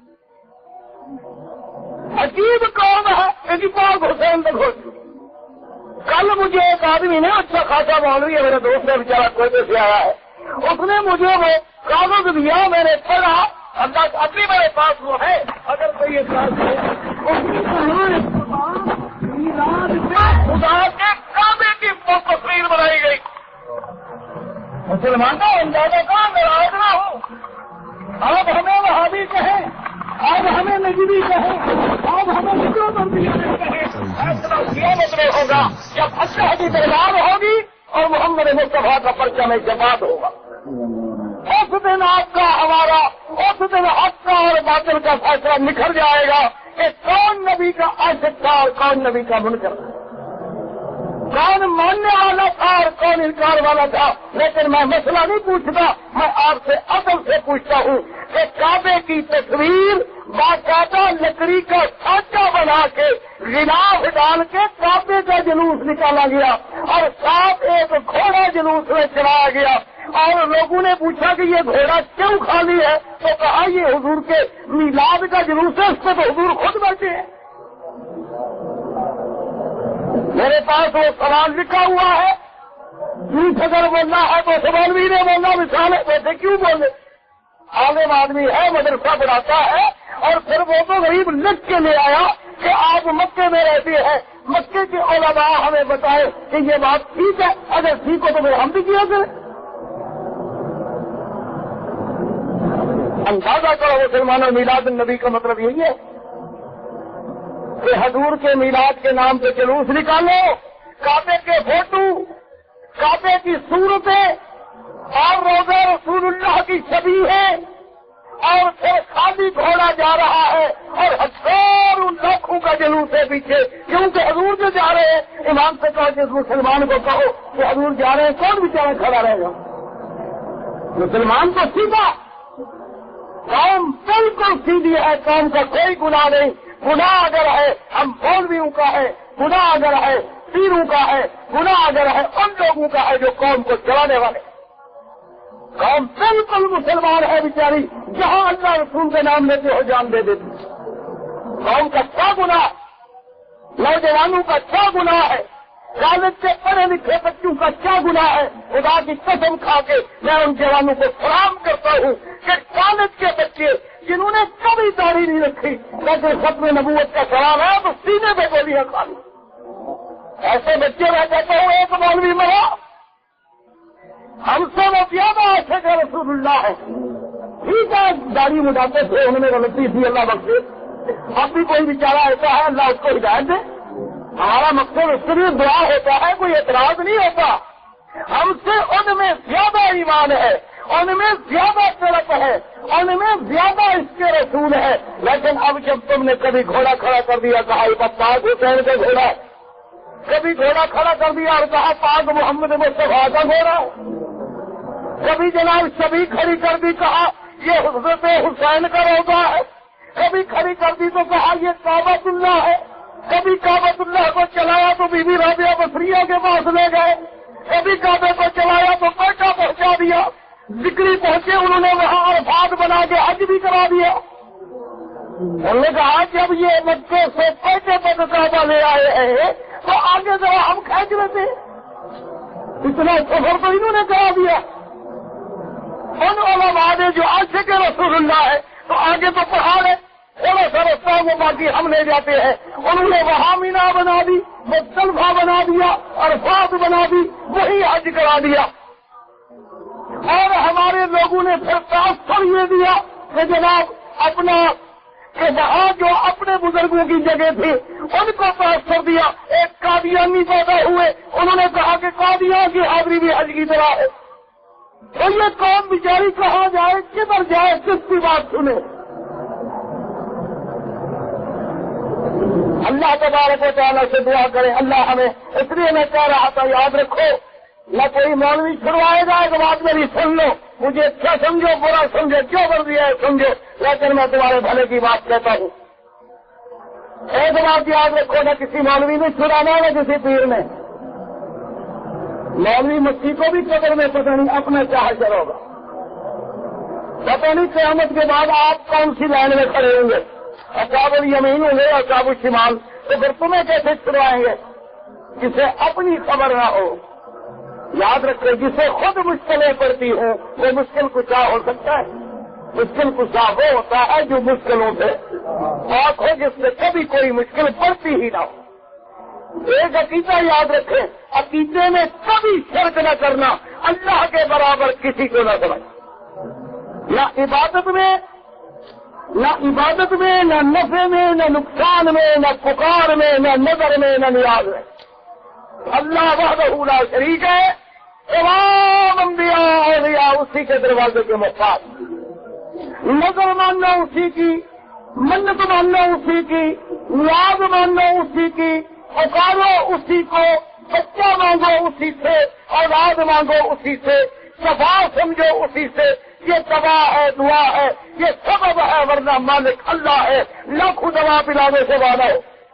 عجیب قوم ہے, ایک پاک حسین کا گھوڑا. کل مجھے ایک آدمی نے, اچھا خاصا مولوی ہے, میرے دوست ہے بیچارہ کوئٹے سے آیا ہے, اس نے مجھے وہ کاغذ دیا, میں نے پڑھا. اللہ ابھی میرے پاس وہ ہے, اگر کوئی خدا کے کعبے کی تصویر بنائی گئی. مسلمان کا اندازہ کہاں میرا اتنا ہوں. آپ ہمیں وہابی کہیں, آپ ہمیں نجدی کہیں, آپ ہمیں جو مرضی کہیں, ایسا کیا مطلب ہوگا جب اللہ کی دربار ہوگی اور محمد مصطفیٰ کا پرچم میں جماعت ہوگا. اس دن آپ کا ہمارا, اس دن حق کا اور باطل کا فیصلہ نکھر جائے گا کہ کون نبی کا عاشق تھا اور کون نبی کا منکر تھا, کون ماننے والا تھا اور کون انکار والا تھا. لیکن میں مسئلہ نہیں پوچھتا, میں آپ سے عدل سے پوچھتا ہوں کہ کعبے کی تصویر باقاعدہ لکڑی کا سانچہ بنا کے غلاف ڈال کے کعبے کا جلوس نکالا گیا اور ساتھ ایک گھوڑا جلوس میں چلایا گیا، اور لوگوں نے پوچھا کہ یہ گھوڑا کیوں خالی ہے؟ تو کہا یہ حضور کے میلاد کا جلوس ہے، اس پہ تو حضور خود بیٹھے ہیں۔ میرے پاس وہ سوال لکھا ہوا ہے، جھوٹ اگر بولنا ہے تو سوال بھی نہیں بولنا، مثال ہے ویسے کیوں بولے؟ عالم آدمی ہے، مدرسہ پڑھاتا ہے، اور پھر وہ تو غریب لکھ کے لے آیا کہ آپ مکے میں رہتے ہیں، مکے کے علماء ہمیں بتائے کہ یہ بات ٹھیک ہے، اگر ٹھیک ہو تو پھر ہم بھی کیا کریں۔ اندازہ کرو مسلمانوں، میلاد النبی کا مطلب یہی ہے کہ حضور کے میلاد کے نام پہ جلوس نکالو، کعبے کے فوٹو، کعبے کی صورتیں اور روضہ رسول اللہ کی شبیہیں، اور پھر خالی گھوڑا جا رہا ہے اور ہزاروں لاکھوں کا جلوس ہے پیچھے، کیونکہ حضور جو جا رہے ہیں، امام سے کہو جس مسلمان کو کہو کہ حضور جا رہے ہیں، کون بیچارہ کھڑا رہے گا؟ مسلمان تو سیدھا، قوم بالکل سیدھی ہے، قوم کا کوئی گناہ نہیں۔ گناہ اگر ہے ہم مولویوں کا ہے، گناہ اگر ہے پیروں کا ہے، گناہ اگر ہے ان لوگوں کا ہے جو قوم کو چلانے والے۔ قوم بالکل مسلمان ہے بیچاری، جہاں اللہ رسول کے نام لیتے ہو جان دے دیتی۔ قوم کا کیا گناہ، نوجوانوں کا کیا گناہ ہے، کالج کے پڑھے لکھے بچوں کا کیا گناہ ہے؟ خدا کی قسم کھا کے میں ان جوانوں کو سلام کرتا ہوں کہ کالج کے بچے جنہوں نے کبھی داڑھی نہیں رکھی لیکن ختم نبوت کا سوال ہے تو سینے پہ گولیاں کھا لی، ایسے بچے میں کہتا ہوں ایک مولوی مرا، ہم سے وہ زیادہ ایسے کا رسول اللہ ہے، ٹھیک ہے داڑھی مڈاتے تھے، انہوں نے غلطی تھی، اللہ بخشے، اب بھی کوئی بیچارہ ایسا ہے اللہ اس کو ہدایت دے، ہمارا مقصد اس کے لیے دعا ہوتا ہے، کوئی اعتراض نہیں ہوتا۔ ہم سے ان میں زیادہ ایمان ہے، ان میں زیادہ طرف ہے، ان میں زیادہ اس کے رسول ہے، لیکن اب جب تم نے کبھی گھوڑا کھڑا کر دیا کہا یہ پاک حسین کا گھوڑا ہے، کبھی گھوڑا کھڑا کر دیا اور کہا پاک محمد مصطفیٰ کا گھوڑا ہے، کبھی جناب شبی کھڑی کر دی کہا یہ حضرت حسین کا روضہ ہے، کبھی کھڑی کر دی تو کہا یہ کعبۃ اللہ ہے، کبھی کعبۃ اللہ کو چلایا تو بی بی رابعہ بصریہ کے پاس لے گئے، کبھی کعبے کو چلایا تو بیٹا پہنچا دیا، ذکری پہنچے انہوں نے وہاں عرفات بنا کے حج بھی کرا دیا۔ انہوں نے کہا جب یہ مکے سے پیٹے تک کعبہ لے آئے ہیں تو آگے ذرا ہم کھینچ لیتے، اتنا سفر تو انہوں نے کرا دیا۔ ان علماء نے جو عاشق رسول اللہ ہے تو آگے تو پہاڑ ہے، تھوڑا سا رستہ وہ باقی ہم لے جاتے ہیں، انہوں نے وہاں مینا بنا دی، مزدلفہ بنا دیا، عرفات بنا دی، وہی حج کرا دیا، اور ہمارے لوگوں نے پھر ٹرانسفر یہ دیا کہ جناب اپنا کہ وہاں جو اپنے بزرگوں کی جگہ تھی ان کو ٹرانسفر دیا، ایک قادیانی پیدا ہوئے، انہوں نے کہا کہ قادیاں کی حاضری بھی حج کی طرح ہے، تو یہ قوم بیچاری کہاں جائے، کدھر جائے، کس کی بات سنے؟ اللہ تبارک و تعالیٰ سے دعا کرے، اللہ ہمیں، اس لیے میں کہہ رہا تھا یاد رکھو، نہ کوئی مولوی چھڑوائے گا، ایک بات میری سن لو، مجھے اچھا سمجھو برا سمجھو جو مرضی ہے سمجھو، لیکن میں تمہارے بھلے کی بات کہتا ہوں۔ ایک بات یاد رکھو، نہ کسی مولوی نے چھڑانا نہ کسی پیر نے، مولوی مچھی کو بھی قدر میں پتہ نہیں اپنا کیا حشر ہوگا، پتہ نہیں قیامت کے بعد آپ کون سی لائن میں کھڑے ہوں گے، اصحاب الیمین ہوں گے اور اصحاب الشمال، تو پھر تمہیں کیسے چھڑوائیں گے جسے اپنی خبر نہ ہو؟ یاد رکھے جسے خود مشکلیں پڑتی ہوں وہ مشکل کشا ہو سکتا ہے، مشکل کشا وہ ہوتا ہے جو مشکلوں سے پاک ہو، جس سے کبھی کوئی مشکل پڑتی ہی نہ ہو۔ ایک عقیدہ یاد رکھے، عقیدے میں کبھی شرک نہ کرنا، اللہ کے برابر کسی کو نہ سمجھ، نہ عبادت میں نہ عبادت میں نہ نفع میں نہ نقصان میں نہ پکار میں نہ نظر میں نہ نیاز میں، اللہ وحدہ لا شریک ہے، تمام انبیاء اولیاء اسی کے دروازے کے محتاج، نظر ماننا اسی کی، منت ماننا اسی کی، نیاز ماننا اسی کی، پکارو اسی کو، بچہ مانگو اسی سے، اولاد مانگو اسی سے، شفا سمجھو اسی سے، یہ دوا ہے، دعا ہے، یہ سبب ہے، ورنہ مالک اللہ ہے، لاکھوں دوا پلانے سے والا ہو،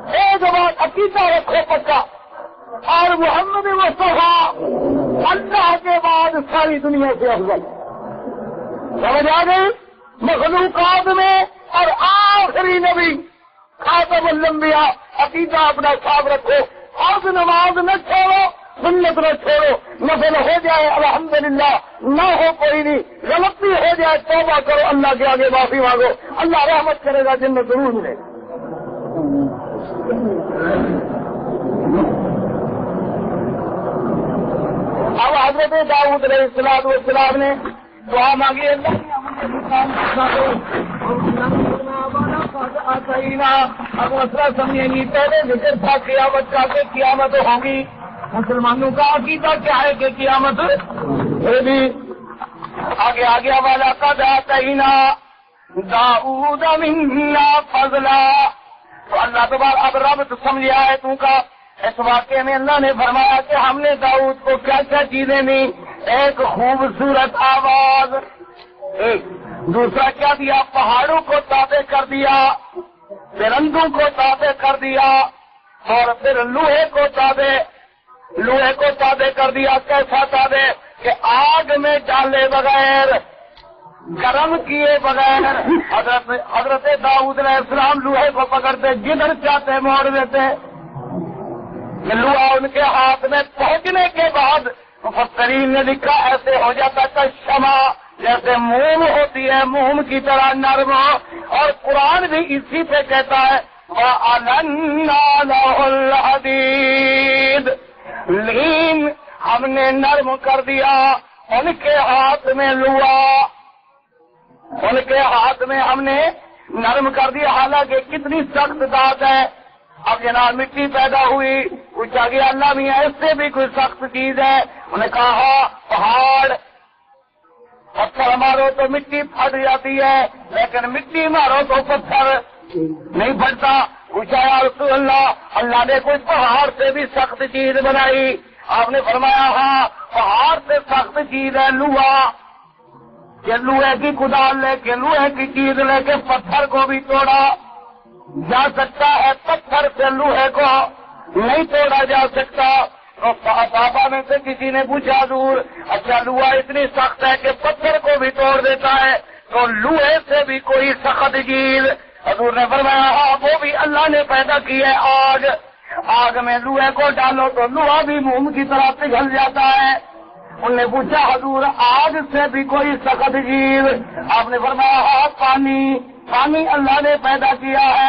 ایک بات عقیدہ رکھو پکا، اور محمد مصطفیٰ اللہ کے بعد ساری دنیا سے افضل، سمجھ آ گئی؟ مخلوقات میں اور آخری نبی خاتم الانبیاء، عقیدہ اپنا صاف رکھو، فرض نماز نہ چھوڑو، سنت نہ چھوڑو، نفل ہو جائے الحمدللہ، نہ ہو کوئی نہیں، غلطی ہو جائے توبہ کرو، اللہ کے آگے معافی مانگو، اللہ رحمت کرے گا، جنت ضرور ملے گا۔ اب حضرت داؤد علیہ السلام والسلام نے دعا مانگی، اللہ اب مسئلہ سمجھیں گی، پہلے ذکر تھا قیامت کا کہ قیامت ہوگی، مسلمانوں کا عقیدہ کیا ہے کہ قیامت ہوگی، آگے آگے والا قد آتینا داؤد منا فضلا، تو اللہ تبارک اب رب تو سمجھا ہے تو کا اس واقعے میں اللہ نے فرمایا کہ ہم نے داؤد کو کیا کیا چیزیں دی، ایک خوبصورت آواز، ایک دوسرا کیا دیا، پہاڑوں کو تابع کر دیا، درندوں کو تابع کر دیا، اور پھر لوہے کو تابع لوہے کو تابع کر دیا، کیسا تابع کہ آگ میں ڈالے بغیر، گرم کیے بغیر، حضرت حضرت داؤد علیہ السلام لوہے کو پکڑتے جدھر چاہتے موڑ دیتے، لوہا ان کے ہاتھ میں پہنچنے کے بعد مفسرین نے لکھا ایسے ہو جاتا تھا شمع، جیسے موم ہوتی ہے موم کی طرح نرم، اور قرآن بھی اسی پہ کہتا ہے وَأَلَنَّا لَهُ الْحَدِيدَ، لیکن ہم نے نرم کر دیا ان کے ہاتھ میں لوہا، ان کے ہاتھ میں ہم نے نرم کر دیا، حالانکہ کتنی سخت دھات ہے۔ اب جناب مٹی پیدا ہوئی، پوچھا گیا اللہ میاں اس سے بھی کوئی سخت چیز ہے؟ انہوں نے کہا پہاڑ، پتھر مارو تو مٹی پھٹ جاتی ہے، لیکن مٹی مارو تو پتھر نہیں پھٹتا۔ پوچھا یا رسول اللہ اللہ نے کوئی پہاڑ سے بھی سخت چیز بنائی؟ آپ نے فرمایا ہاں پہاڑ سے سخت چیز ہے لوہا، کہ لوہے کی کدال لے کے لوہے کی چیز لے کے پتھر کو بھی توڑا جا سکتا ہے، پتھر سے لوہے کو نہیں توڑا جا سکتا۔ تو صحابہ میں سے کسی نے پوچھا حضور اچھا لوہا اتنی سخت ہے کہ پتھر کو بھی توڑ دیتا ہے، تو لوہے سے بھی کوئی سخت چیز؟ حضور نے فرمایا ہاں وہ بھی اللہ نے پیدا کی ہے آگ، آگ میں لوہے کو ڈالو تو لوہا بھی موم کی طرح پگھل جاتا ہے۔ انہوں نے پوچھا حضور آگ سے بھی کوئی سخت چیز؟ آپ نے فرمایا ہاں پانی، پانی اللہ نے پیدا کیا ہے،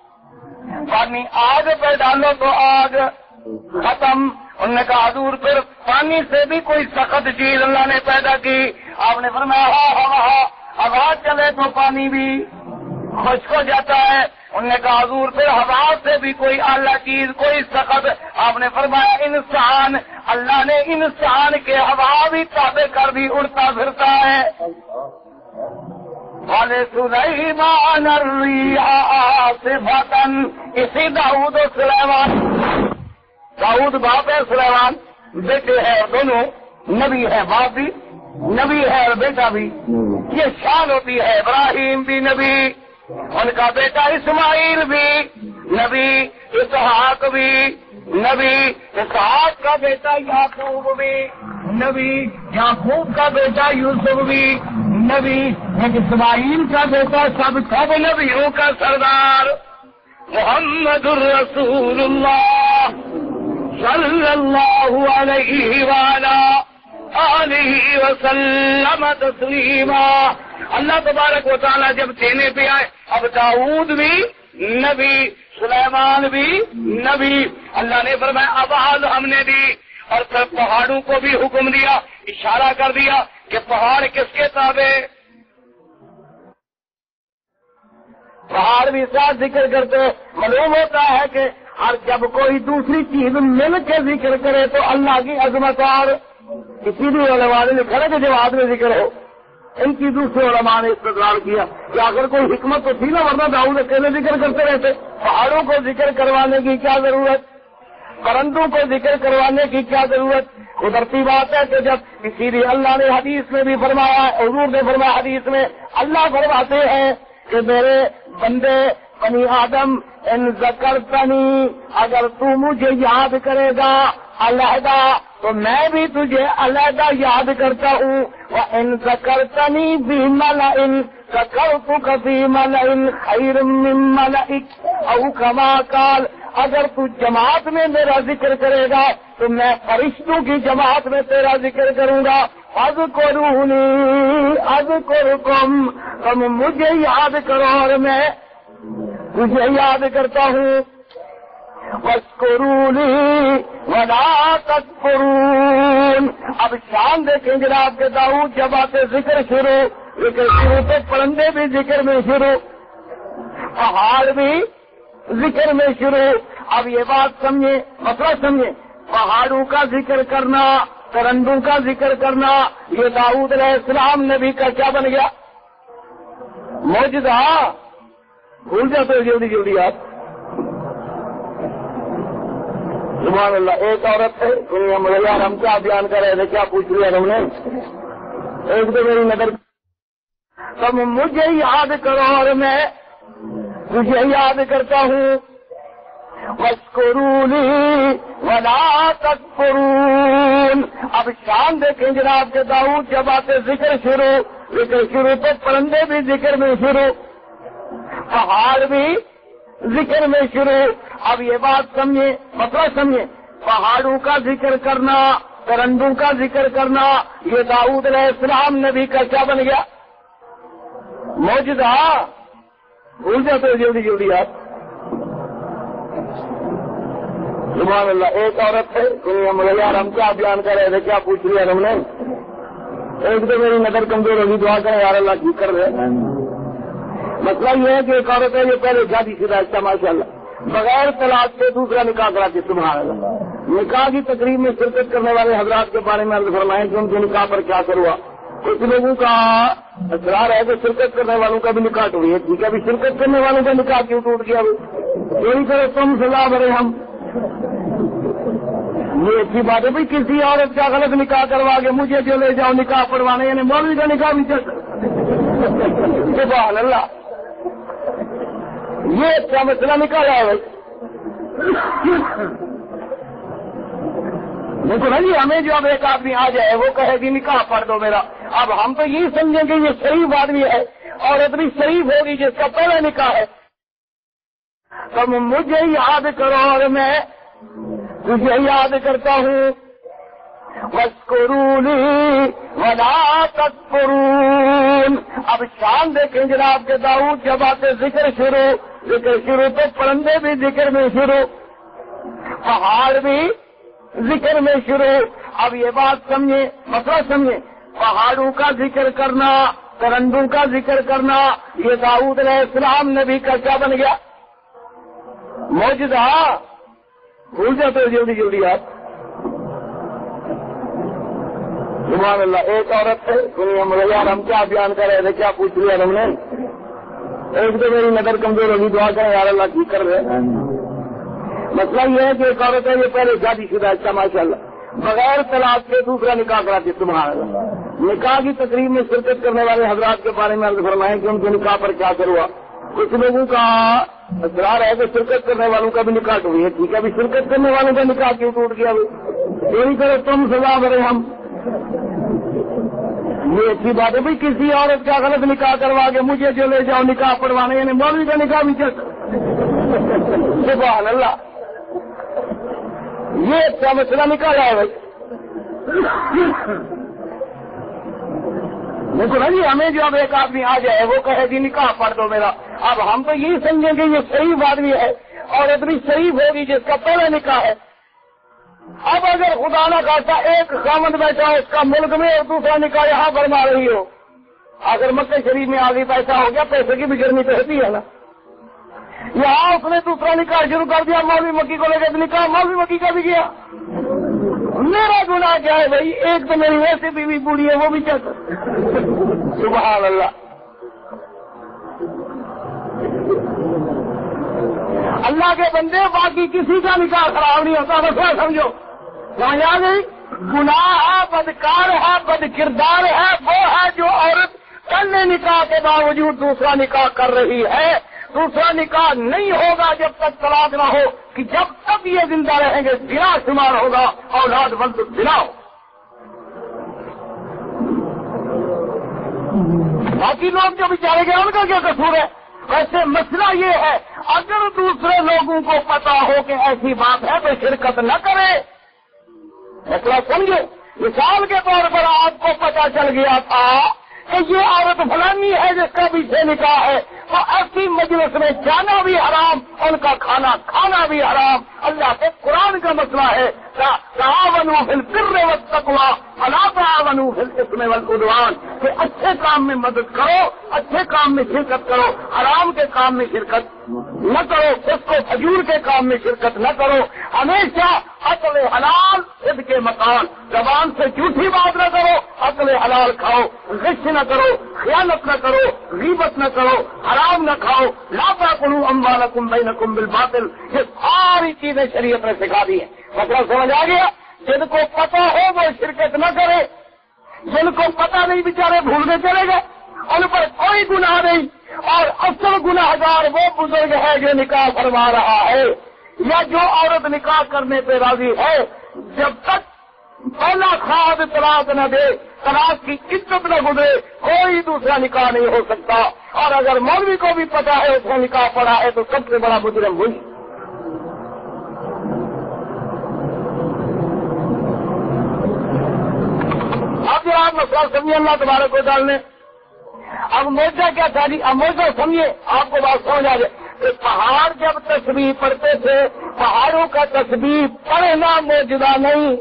پانی آگ پہ ڈالو تو آگ ختم۔ انہوں نے کہا حضور پھر پانی سے بھی کوئی سخت چیز اللہ نے پیدا کی؟ آپ نے فرمایا ہاں ہوا، ہوا چلے تو پانی بھی خشک ہو جاتا ہے۔ انہوں نے کہا حضور پھر ہوا سے بھی کوئی اعلیٰ چیز کوئی سخت؟ آپ نے فرمایا انسان، اللہ نے انسان کے ہوا بھی تابع کر دی، اڑتا پھرتا ہے۔ وَلِسُلَيْمَانَ الرِّيحَ عَاصِفَةً، اسی داؤد و سلیمان، داؤد باپ ہے سلیمان بیٹے ہے، اور دونوں نبی ہے، باپ بھی نبی ہے اور بیٹا بھی، یہ شان ہوتی ہے۔ ابراہیم بھی نبی، ان کا بیٹا اسماعیل بھی نبی، اسحاق بھی نبی، اسحاق کا بیٹا یعقوب بھی نبی، یعقوب کا بیٹا یوسف بھی نبی، اسماعیل کا بیٹا سب سب نبیوں کا سردار محمد الرسول اللہ صلی اللہ علیہ وآلہ آلہ وسلم تسلیما۔ اللہ تبارک و تعالیٰ جب دینے پہ آئے، اب داؤد بھی نبی، سلیمان بھی نبی، اللہ نے فرمایا اب آج ہم نے دی، اور پھر پہاڑوں کو بھی حکم دیا، اشارہ کر دیا کہ پہاڑ کس کے تابع؟ پہاڑ بھی ساتھ ذکر کرتے، معلوم ہوتا ہے کہ ہر جب کوئی دوسری چیز مل کے ذکر کرے تو اللہ کی عظمت، اور کسی بھی علماء نے لکھا ہے کہ جب آدمی ذکر ہو، ان کی دوسرے علماء نے استدلال کیا کہ اگر کوئی حکمت تو تھی نا، ورنہ داؤد اکیلے ذکر کرتے رہتے۔ پہاڑوں کو ذکر کروانے کی کیا ضرورت، پرندوں کو ذکر کروانے کی کیا ضرورت؟ قدرتی بات ہے کہ جب اسی لیے اللہ نے حدیث میں بھی فرمایا، حضور نے فرمایا حدیث میں، اللہ فرماتے ہیں کہ میرے بندے بنی آدم ان ذکرتنی، اگر تو مجھے یاد کرے گا علیحدہ تو میں بھی تجھے علیحدہ یاد کرتا ہوں، وَإِن ذَكَرْتَنِي بِمَلَئٍ ذَكَرْتُكَ فِي مَلَئٍ خَيْرٍ مِّن مَلَئِكَ أَوْ كَمَا قَالَ، اگر تو جماعت میں میرا ذکر کرے گا تو میں فرشتوں کی جماعت میں تیرا ذکر کروں گا، اذکرونی اذکرکم، تم مجھے یاد کرو اور میں تجھے یاد کرتا ہوں، وَاذْكُرُونِي وَلَا تَكْفُرُونَ۔ اب شان دیکھیں جناب کے داؤد جب آتے ذکر شروع، ذکر شروع تو پرندے بھی ذکر میں شروع، پہاڑ بھی ذکر میں شروع۔ اب یہ بات سمجھیں، مسئلہ سمجھیں، پہاڑوں کا ذکر کرنا، پرندوں کا ذکر کرنا، یہ داؤد علیہ السلام نبی کا کیا بن گیا؟ معجزہ۔ بھول جاتے ہو جلدی جلدی آپ۔ سبحان اللہ۔ ایک عورت ہے دنیا میں، یار ہم کیا بیان کر رہے تھے، کیا پوچھ لیا ہم نے؟ ایک تو میری نظر، تم مجھے یاد کرو اور میں تجھے یاد کرتا ہوں، وَاذْكُرُونِي وَلَا تَكْفُرُونَ۔ اب شان دیکھیں جناب کے داؤد جب آتے ذکر شروع، ذکر شروع تو پرندے بھی ذکر میں شروع، پہاڑ بھی ذکر میں شروع۔ اب یہ بات سمجھیں، مسئلہ سمجھیں، پہاڑوں کا ذکر کرنا، پرندوں کا ذکر کرنا، یہ داؤد علیہ السلام نبی کا کیا بن گیا؟ معجزہ۔ بھول جاتے ہو جلدی جلدی آپ۔ سبحان اللہ۔ ایک عورت ہے دنیا میں، یار ہم کیا بیان کر رہے تھے، کیا پوچھ لیا ہم نے؟ ایک تو میری نظر کمزور ہوگی، دعا کریں یار اللہ ٹھیک کر رہے۔ مسئلہ یہ ہے کہ ایک عورت ہے یہ پہلے شادی شدہ ہے ماشاء اللہ، بغیر طلاق کے دوسرا نکاح کراتی، سبحان اللہ۔ نکاح کی تقریب میں شرکت کرنے والے حضرات کے بارے میں عرض فرمائیں کہ ان کے نکاح پر کیا اثر ہوا۔ کچھ لوگوں کا اصرار ہے کہ شرکت کرنے والوں کا بھی نکاح ٹوٹ گیا، ٹھیک ہے، ابھی شرکت کرنے والوں کا نکاح کیوں ٹوٹ گیا؟ یہی کرو تم سزا بھرے ہم، یہ اچھی بات ہے بھائی، کسی عورت کا غلط نکاح کروا کے مجھے جو لے جاؤ نکاح پڑھوانے، یعنی مولوی کا نکاح بھی چل۔ سبحان اللہ، یہ اچھا مسئلہ نکالا ہے بھائی۔ دیکھو نا جی، ہمیں جو اب ایک آدمی آ جائے وہ کہے کہ نکاح پڑھ دو میرا، اب ہم تو یہ سمجھیں کہ یہ شریف آدمی ہے اور اتنی شریف ہوگی جس کا پہلا نکاح ہے۔ تم مجھے یاد کرو اور میں تجھے یاد کرتا ہوں، وَاذْكُرُونِي وَلَا تَكْفُرُونَ۔ اب شان دیکھیں جناب کے داؤد جب آتے ذکر شروع، ذکر شروع تو پرندے بھی ذکر میں شروع، پہاڑ بھی ذکر میں شروع۔ اب یہ بات سمجھیں، مسئلہ سمجھیں، پہاڑوں کا ذکر کرنا، پرندوں کا ذکر کرنا، یہ داؤد علیہ السلام نبی کا کیا بن گیا؟ معجزہ۔ بھول جاتے ہو جلدی جلدی آپ۔ سبحان اللہ۔ ایک عورت ہے دنیا میں، یار ہم کیا بیان کر رہے تھے، کیا پوچھ لیا ہم نے؟ ایک تو میری نظر کمزور ہوگی، دعا کریں یار اللہ ٹھیک کر رہے۔ مسئلہ یہ ہے کہ ایک عورت ہے یہ پہلے شادی شدہ ہے ماشاء اللہ، بغیر طلاق کے دوسرا نکاح کراتی، سبحان اللہ۔ نکاح کی تقریب میں شرکت کرنے والے حضرات کے بارے میں عرض فرمائیں کہ ان کے نکاح پر کیا اثر ہوا۔ کچھ لوگوں کا اصرار ہے کہ شرکت کرنے والوں کا بھی نکاح ٹوٹ گیا، ٹھیک ہے، ابھی شرکت کرنے والوں کا نکاح کیوں ٹوٹ گیا؟ یہی کرو تم سزا بھرے ہم، یہ اچھی بات ہے بھائی، کسی عورت کا غلط نکاح کروا کے مجھے جو لے جاؤ نکاح پڑھوانے، یعنی مولوی کا نکاح بھی چل۔ سبحان اللہ، یہ اچھا مسئلہ نکالا ہے بھائی۔ دیکھو نا جی، ہمیں جو اب ایک آدمی آ جائے وہ کہے کہ نکاح پڑھ دو میرا، اب ہم تو یہ سمجھیں کہ یہ شریف آدمی ہے اور اتنی شریف ہوگی جس کا پہلا نکاح ہے۔ اب اگر خدا نہ خاصا ایک خامد بیٹھا ہو اس کا ملک میں اور دوسرا نکاح یہاں فرما رہی ہو، اگر مکہ شریف میں آگے پیسہ ہو گیا، پیسے کی بھی گرمی تو ہوتی ہے نا، یہاں اس نے دوسرا نکاح شروع کر دیا، مولوی مکی کو لے کے نکاح مولوی مکی کا بھی گیا۔ میرا گناہ کیا ہے بھائی؟ ایک تو میری ویسے بیوی بوڑھی ہے وہ بھی چل۔ سبحان اللہ۔ اللہ کے بندے باقی کسی کا نکاح خراب نہیں ہوتا، بس سمجھو وہاں آ گئی، گناہ ہے، بدکار ہے، بد کردار ہے وہ ہے جو عورت پہلے نکاح کے باوجود دوسرا نکاح کر رہی ہے، دوسرا نکاح نہیں ہوگا جب تک طلاق نہ ہو کہ جب تک یہ زندہ رہیں گے زنا شمار ہوگا، اولاد بند زنا ہو۔ باقی لوگ جو بیچارے گئے ان کا کیا قصور ہے؟ ویسے مسئلہ یہ ہے اگر دوسرے لوگوں کو پتا ہو کہ ایسی بات ہے تو شرکت نہ کرے۔ مسئلہ سمجھے، مثال کے طور پر آپ کو پتا چل گیا تھا کہ یہ عورت فلانی ہے جس کا پیچھے نکاح ہے، تو ایسی مجلس میں جانا بھی حرام، ان کا کھانا کھانا بھی حرام۔ اللہ کے قرآن کا مسئلہ ہے تعاونوا فی البر والتقوی ولا تعاونوا فی الاثم والعدوان، کہ اچھے کام میں مدد کرو، اچھے کام میں شرکت کرو، حرام کے کام میں شرکت نہ کرو، اس کو فجور کے کام میں شرکت نہ کرو۔ ہمیشہ عقل حلال صدق کے مکان، زبان سے جھوٹی بات نہ کرو، عقل حلال کھاؤ، غش نہ کرو، خیانت نہ کرو، غیبت نہ کرو، حرام نہ کھاؤ، لا تاکلوا اموالکم بینکم بالباطل، یہ ساری چیزیں شریعت نے سکھا دی ہیں۔ مطلب سمجھ آ گیا؟ جن کو پتا ہو وہ شرکت نہ کرے، جن کو پتا نہیں بیچارے بھولنے چلے گئے، ان پر کوئی گناہ نہیں، اور اصل گناہ گار وہ بزرگ ہے جو نکاح فرما رہا ہے، یا جو عورت نکاح کرنے پہ راضی ہے، جب تک پہلا خواہد طلاق نہ دے، طلاق کی عزت نہ گزرے، کوئی دوسرا نکاح نہیں ہو سکتا۔ اور اگر مولوی کو بھی پتا ہے اس نے نکاح پڑھا ہے تو سب سے بڑا مجرم ہوئی۔ اب جو آپ مسئلہ سمجھے اللہ تبارک و تعالی نے، اب موجہ کیا تھا جی؟ اب موجہ سمجھے، آپ کو بات سمجھ آ جائے کہ پہاڑ جب تسبیح پڑھتے تھے، پہاڑوں کا تسبیح پڑھنا موجودہ نہیں،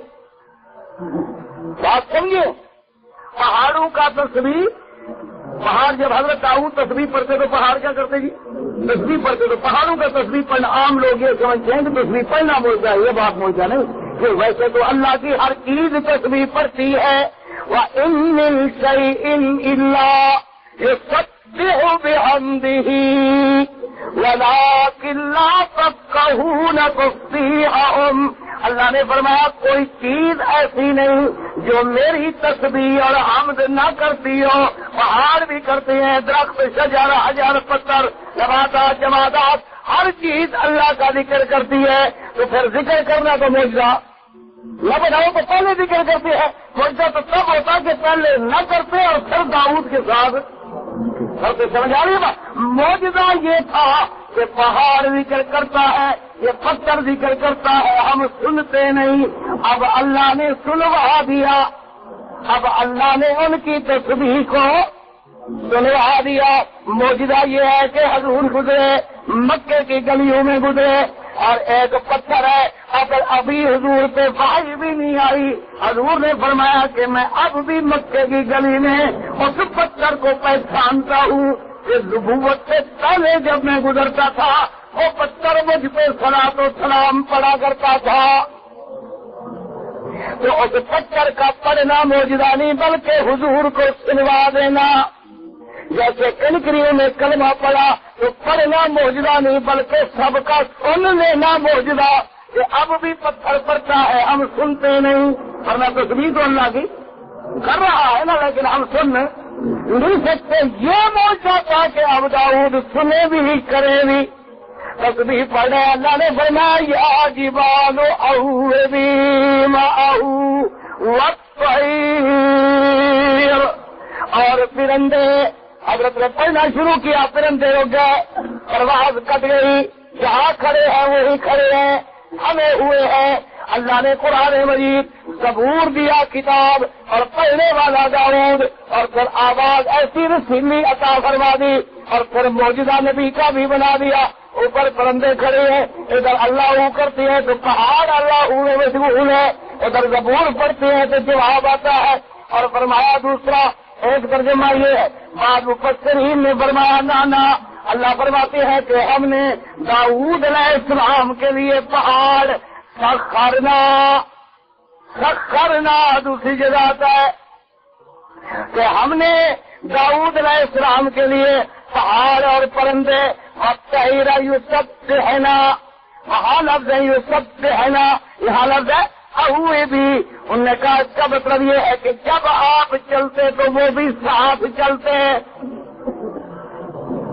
بات سمجھے؟ پہاڑوں کا تسبیح، پہاڑ جب حضرت داؤد تسبیح پڑھتے تو پہاڑ کیا کرتے جی؟ تسبیح پڑھتے تو پہاڑوں کا تسبیح پڑھنا، عام لوگ یہ سمجھتے ہیں کہ تسبیح پڑھنا موجودہ ہے، یہ بات موجودہ نہیں، کہ ویسے تو اللہ کی ہر چیز تسبیح پڑھتی ہے۔ وَإِن مِّن شَيْءٍ إِلَّا يُسَبِّحُ بِحَمْدِهِ وَلَٰكِن لَّا تَفْقَهُونَ تَسْبِيحَهُمْ، اللہ نے فرمایا کوئی چیز ایسی نہیں جو میری تسبیح اور حمد نہ کرتی ہو۔ پہاڑ بھی کرتے ہیں، درخت، شجر، حجر، پتھر، نباتات، جمادات، ہر چیز اللہ کا ذکر کرتی ہے، تو پھر ذکر کرنا تو معجزہ نہ بناؤ تو پہلے ذکر کرتے ہیں۔ معجزہ تو تب ہوتا کہ پہلے نہ کرتے اور پھر داؤد کے ساتھ کرتے۔ سمجھ آ رہی ہے؟ معجزہ یہ تھا کہ پہاڑ ذکر کرتا ہے، یہ پتھر ذکر کرتا ہے، ہم سنتے نہیں۔ اب اللہ نے سنوا دیا، اب اللہ نے ان کی تسبیح کو سنوا دیا۔ معجزہ یہ ہے کہ حضور گزرے، مکے کی گلیوں میں گزرے، اور ایک پتھر ہے، اگر ابھی حضور پہ وحی بھی نہیں آئی، حضور نے فرمایا کہ میں اب بھی مکے کی گلی میں اس پتھر کو پہچانتا ہوں کہ نبوت سے پہلے جب میں گزرتا تھا وہ پتھر مجھ پہ صلاۃ و سلام پڑا کرتا تھا۔ تو اس پتھر کا پڑھنا معجزہ نہیں بلکہ حضور کو سنوا دینا۔ جیسے کنکریوں میں کلمہ پڑا تو پڑھنا معجزہ نہیں بلکہ سب کا سن لینا معجزہ، کہ اب بھی پتھر پڑتا ہے ہم سنتے نہیں، ورنہ تسبیح تو اللہ کی کر رہا ہے نا، لیکن ہم سن نہیں سکتے۔ یہ معجزہ تھا کہ اب داؤد سنے بھی کرے بھی، تسبیح پڑھے۔ اللہ نے فرمایا یا جبال اوبی معہ والطیر، اور پرندے، حضرت نے پڑھنا شروع کیا، پرندے رک گئے، پرواز کٹ گئی، جہاں کھڑے ہیں وہی کھڑے ہیں، ہمیں ہوئے ہیں۔ اللہ نے قرآن مجید، زبور دیا کتاب، اور پڑھنے والا داؤد، اور پھر آواز ایسی رسیلی عطا فرما دی، اور پھر معجزہ نبی کا بھی بنا دیا۔ اوپر پرندے کھڑے ہیں، ادھر اللہ کرتے ہیں تو پہاڑ اللہ میں مشغول ہے، ادھر زبور پڑھتے ہیں تو جواب آتا ہے۔ اور فرمایا دوسرا ایک ترجمہ یہ ہے، بعض مفسرین نے فرمایا نانا، اللہ فرماتے ہیں کہ ہم نے داؤد علیہ السلام کے لیے پہاڑ سخرنا، سخرنا دوسری جگہ آتا ہے کہ ہم نے داؤد علیہ السلام کے لیے پہاڑ اور پرندے اور طیرا یسبحنا، وہاں لفظ ہے یسبحنا، یہاں لفظ ہے اہوئے بھی۔ انہوں نے کہا اس کا مطلب یہ ہے کہ جب آپ چلتے تو وہ بھی ساتھ چلتے ہیں۔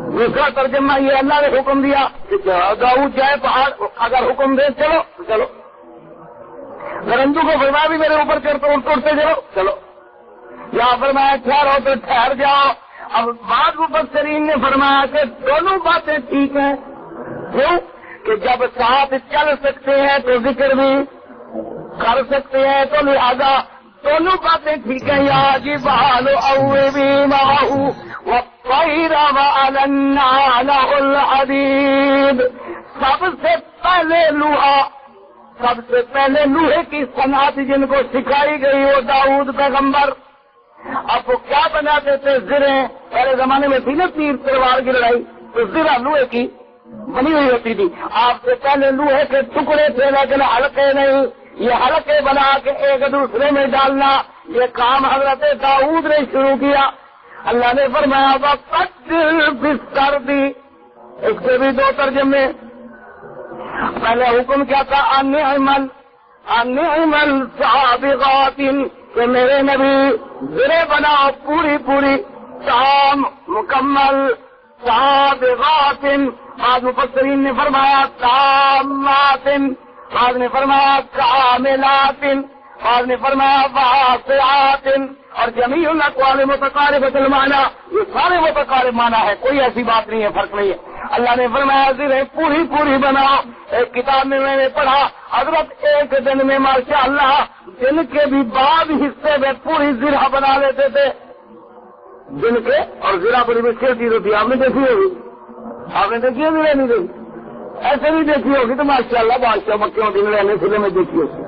دوسرا ترجمہ یہ اللہ نے حکم دیا کہ داؤد جائے پہاڑ، اگر حکم دے چلو چلو، درندوں کو فرمایا بھی میرے اوپر چڑھتے اٹھتے جاؤ چلو، یہاں فرمایا ٹھہرو تو ٹھہر جاؤ۔ اب بعض مفسرین نے فرمایا کہ دونوں باتیں ٹھیک ہیں، کیوں کہ جب ساتھ چل سکتے ہیں تو ذکر بھی کر سکتے ہیں، تو لہذا دونوں باتیں ٹھیک ہیں۔ یا جی بہالو اوے بھی ماہو وَالطَّيْرَ وَأَلَنَّا لَهُ الْحَدِيدَ، سب سے پہلے لوہا، سب سے پہلے لوہے کی صنعت جن کو سکھائی گئی وہ داؤد پیغمبر۔ اب وہ کیا بناتے تھے؟ زریں، پہلے زمانے میں تھی نا تیر تلوار کی لڑائی، تو زرہ لوہے کی بنی ہوئی ہوتی تھی۔ آپ سے پہلے لوہے کے ٹکڑے تھے لیکن حلقے نہیں، یہ حلقے بنا کے ایک دوسرے میں ڈالنا، یہ کام حضرت داؤد نے شروع کیا۔ اللہ نے فرمایا وَقَدِّرْ فِي السَّرْدِ، اس کے بھی دو ترجمے۔ پہلے حکم کیا تھا اَنِعْمَلْ اَنِعْمَلْ سَابِغَاتٍ، کہ میرے نبی زرے بناؤ پوری پوری تام مکمل، سابغات، بعض مفسرین نے فرمایا تامات، بعض نے فرمایا کاملات، بعض نے فرمایا واسعات، اور جمیع الاقوال متقاربۃ المعنی، یہ سارے متقارب معنی ہے، کوئی ایسی بات نہیں ہے، فرق نہیں ہے۔ اللہ نے فرمایا زرے پوری پوری بناؤ۔ ایک کتاب میں میں نے پڑھا حضرت ایک دن میں ماشاء اللہ دن کے بھی بعض حصے میں پوری زرہ بنا لیتے تھے، دن کے، اور زرہ بڑی مشکل چیز ہوتی ہے، آپ نے دیکھی ہوگی، آپ نے دیکھی ہوگی نہیں دیکھی، ایسے نہیں دیکھی ہوگی تو ماشاء اللہ بادشاہ مکیوں دن رہنے سے میں دیکھی ہوگی۔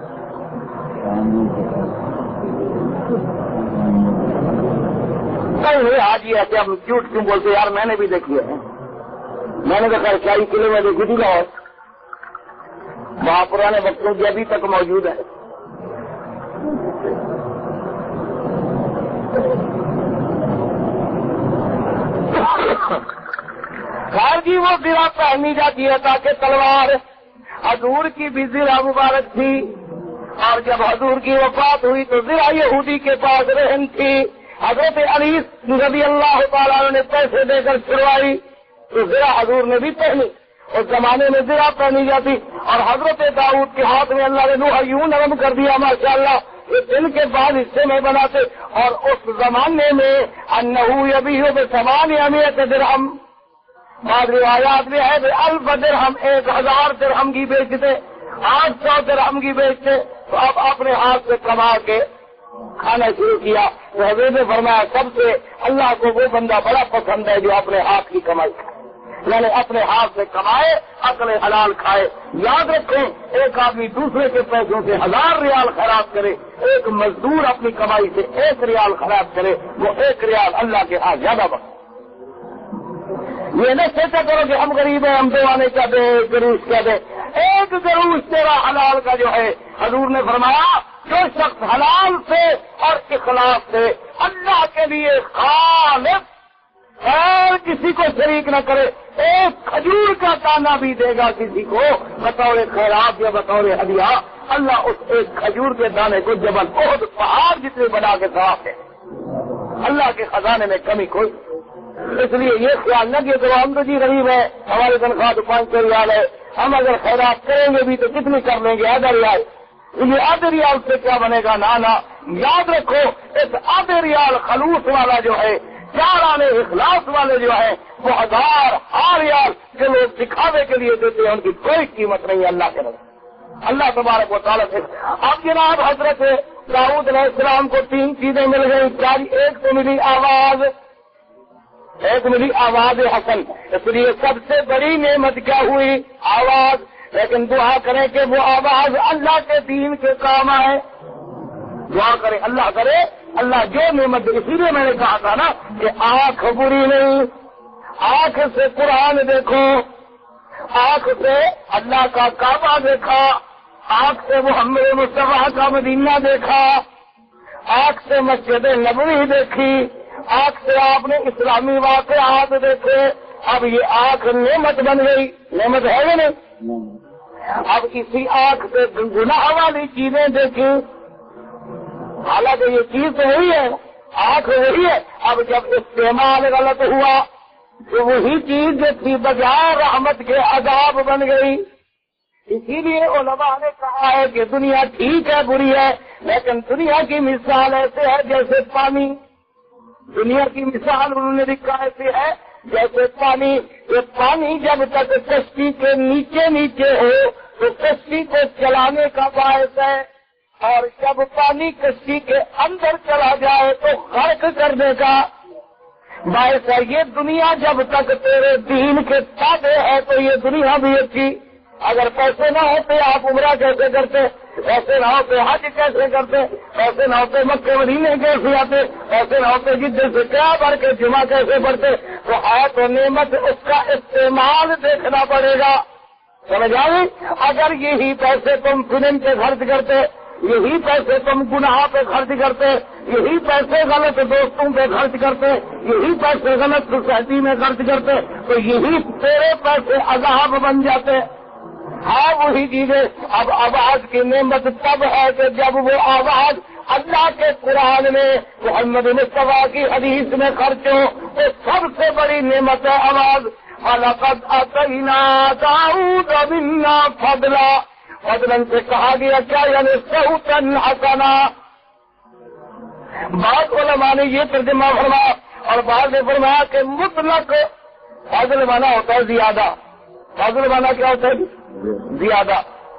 آج یہ ایسے ہم جھوٹ کیوں بولتے یار، میں نے بھی دیکھی ہے، میں نے دیکھا شاہی قلعے میں دیکھی تھی لاہور، وہاں پرانے وقتوں کی ابھی تک موجود ہے۔ خیر جی وہ زرہ پہنی جاتی ہے تاکہ تلوار، حضور کی بھی زرہ مبارک تھی، اور جب حضور کی وفات ہوئی تو زرہ یہودی کے پاس رہن تھی، حضرت علی رضی اللہ تعالیٰ نے پیسے دے کر چھڑوائی تو زرہ حضور نے بھی پہنی، اس زمانے میں زرہ پہنی جاتی، اور حضرت داؤد کے ہاتھ میں اللہ نے لوہا یوں نرم کر دیا ماشاءاللہ، یہ دن کے بعد حصے میں بناتے، اور اس زمانے میں انہو یبیع بثمانمائۃ درہم، بعض روایات میں ہے کہ الف درہم، ایک ہزار درہم کی بیچتے، آٹھ سو درہم کی بیچتے، تو اب اپنے ہاتھ سے کما کے کھانا شروع کیا۔ تو حضرت نے فرمایا سب سے اللہ کو وہ بندہ بڑا پسند ہے جو اپنے ہاتھ کی کمائی کھائے، یعنی اپنے ہاتھ سے کمائے، عقل حلال کھائے۔ یاد رکھیں ایک آدمی دوسرے کے پیسوں سے ہزار ریال خراب کرے، ایک مزدور اپنی کمائی سے ایک ریال خراب کرے، وہ ایک ریال اللہ کے ہاں زیادہ بڑھ۔ یہ نہ سوچا کرو کہ ہم غریب ہیں، ہم دیوانے کیا دیں، گروش کیا دیں، ایک گروش تیرا حلال کا جو ہے، حضور نے فرمایا جو شخص حلال سے اور اخلاص سے اللہ کے لیے خالص اور کسی کو شریک نہ کرے، ایک کھجور کا دانہ بھی دے گا کسی کو بطور خیرات یا بطور ہدیہ، اللہ اس ایک کھجور کے دانے کو جبل بہت پہاڑ جتنے بنا کے ثواب دے۔ اللہ کے خزانے میں کمی کوئی، اس لیے یہ خیال نہ کہ تو ہم تو جی غریب ہے، ہماری تنخواہ تو پانچ سو ریال ہے، ہم اگر خیرات کریں گے بھی تو کتنی کر لیں گے، آدھا ریال، یہ آدھے ریال سے کیا بنے گا؟ نانا یاد رکھو اس آدھے ریال خلوص والا جو ہے، چار آنے اخلاص والے جو ہے، وہ ہزار ہار ریال جو لوگ دکھاوے کے لیے دیتے ہیں ان کی کوئی قیمت نہیں ہے اللہ کے نزدیک، اللہ تبارک و تعالیٰ سے۔ اب جناب حضرت داؤد علیہ السلام کو تین چیزیں مل گئی، ایک تو ملی آواز، ایک ملی آواز حسن، اس لیے سب سے بڑی نعمت کیا ہوئی؟ آواز۔ لیکن دعا کریں کہ وہ آواز اللہ کے دین کے کام آئے، دعا کرے اللہ کرے اللہ جو نعمت، اسی لیے میں نے کہا تھا نا کہ آنکھ بری نہیں، آنکھ سے قرآن دیکھو، آنکھ سے اللہ کا کعبہ دیکھا، آنکھ سے محمد مصطفیٰ کا مدینہ دیکھا، آنکھ سے مسجد نبوی دیکھی، آنکھ سے آپ نے اسلامی واقعات دیکھے، اب یہ آنکھ نعمت بن گئی، نعمت ہے یا نہیں؟ اب اسی آنکھ سے گناہ والی چیزیں دیکھی، حالانکہ یہ چیز تو وہی ہے، آنکھ وہی ہے، اب جب استعمال غلط ہوا تو وہی چیز جو تھی بجائے رحمت کے عذاب بن گئی. اسی لیے علماء نے کہا ہے کہ دنیا ٹھیک ہے بری ہے لیکن دنیا کی مثال ایسے ہے جیسے پانی. دنیا کی مثال انہوں نے لکھا ایسے ہے جیسے پانی. یہ پانی جب تک کشتی کے نیچے نیچے ہو تو کشتی کو چلانے کا باعث ہے اور جب پانی کشتی کے اندر چلا جائے تو غرق کرنے کا باعث ہے. یہ دنیا جب تک تیرے دین کے تابع ہے تو یہ دنیا بھی اچھی. اگر پیسے نہ ہوتے آپ عمرہ کیسے کرتے, پیسے نہ ہوتے حج کیسے کرتے, پیسے نہ ہوتے مکے مدینے کیسے آتے, پیسے نہ ہوتے جدھر سے کیا بھر کے جمعہ کیسے پڑھتے. تو ہے تو نعمت, اس کا استعمال دیکھنا پڑے گا. سمجھ آئی؟ اگر یہی پیسے تم فلم پہ خرچ کرتے, یہی پیسے تم گناہ پہ خرچ کرتے, یہی پیسے غلط دوستوں پہ خرچ کرتے, یہی پیسے غلط سوسائٹی میں خرچ کرتے تو یہی تیرے پیسے عذاب بن جاتے. ہاں وہی چیزیں. اب آواز کی نعمت تب ہے کہ جب وہ آواز اللہ کے قرآن میں محمد مصطفیٰ کی حدیث میں خرچ ہو تو سب سے بڑی نعمت ہے آواز. وَلَقَدْ آتَيْنَا دَاوُودَ مِنَّا فَضْلًا. فضلاً سے کہا گیا کیا یعنی صوتاً حسنا. بعض علماء نے یہ ترجمہ فرمایا اور بعض نے فرمایا کہ مطلق فضل مانا ہوتا ہے زیادہ. فضل مانا کیا ہوتا ہے؟ زیادہ.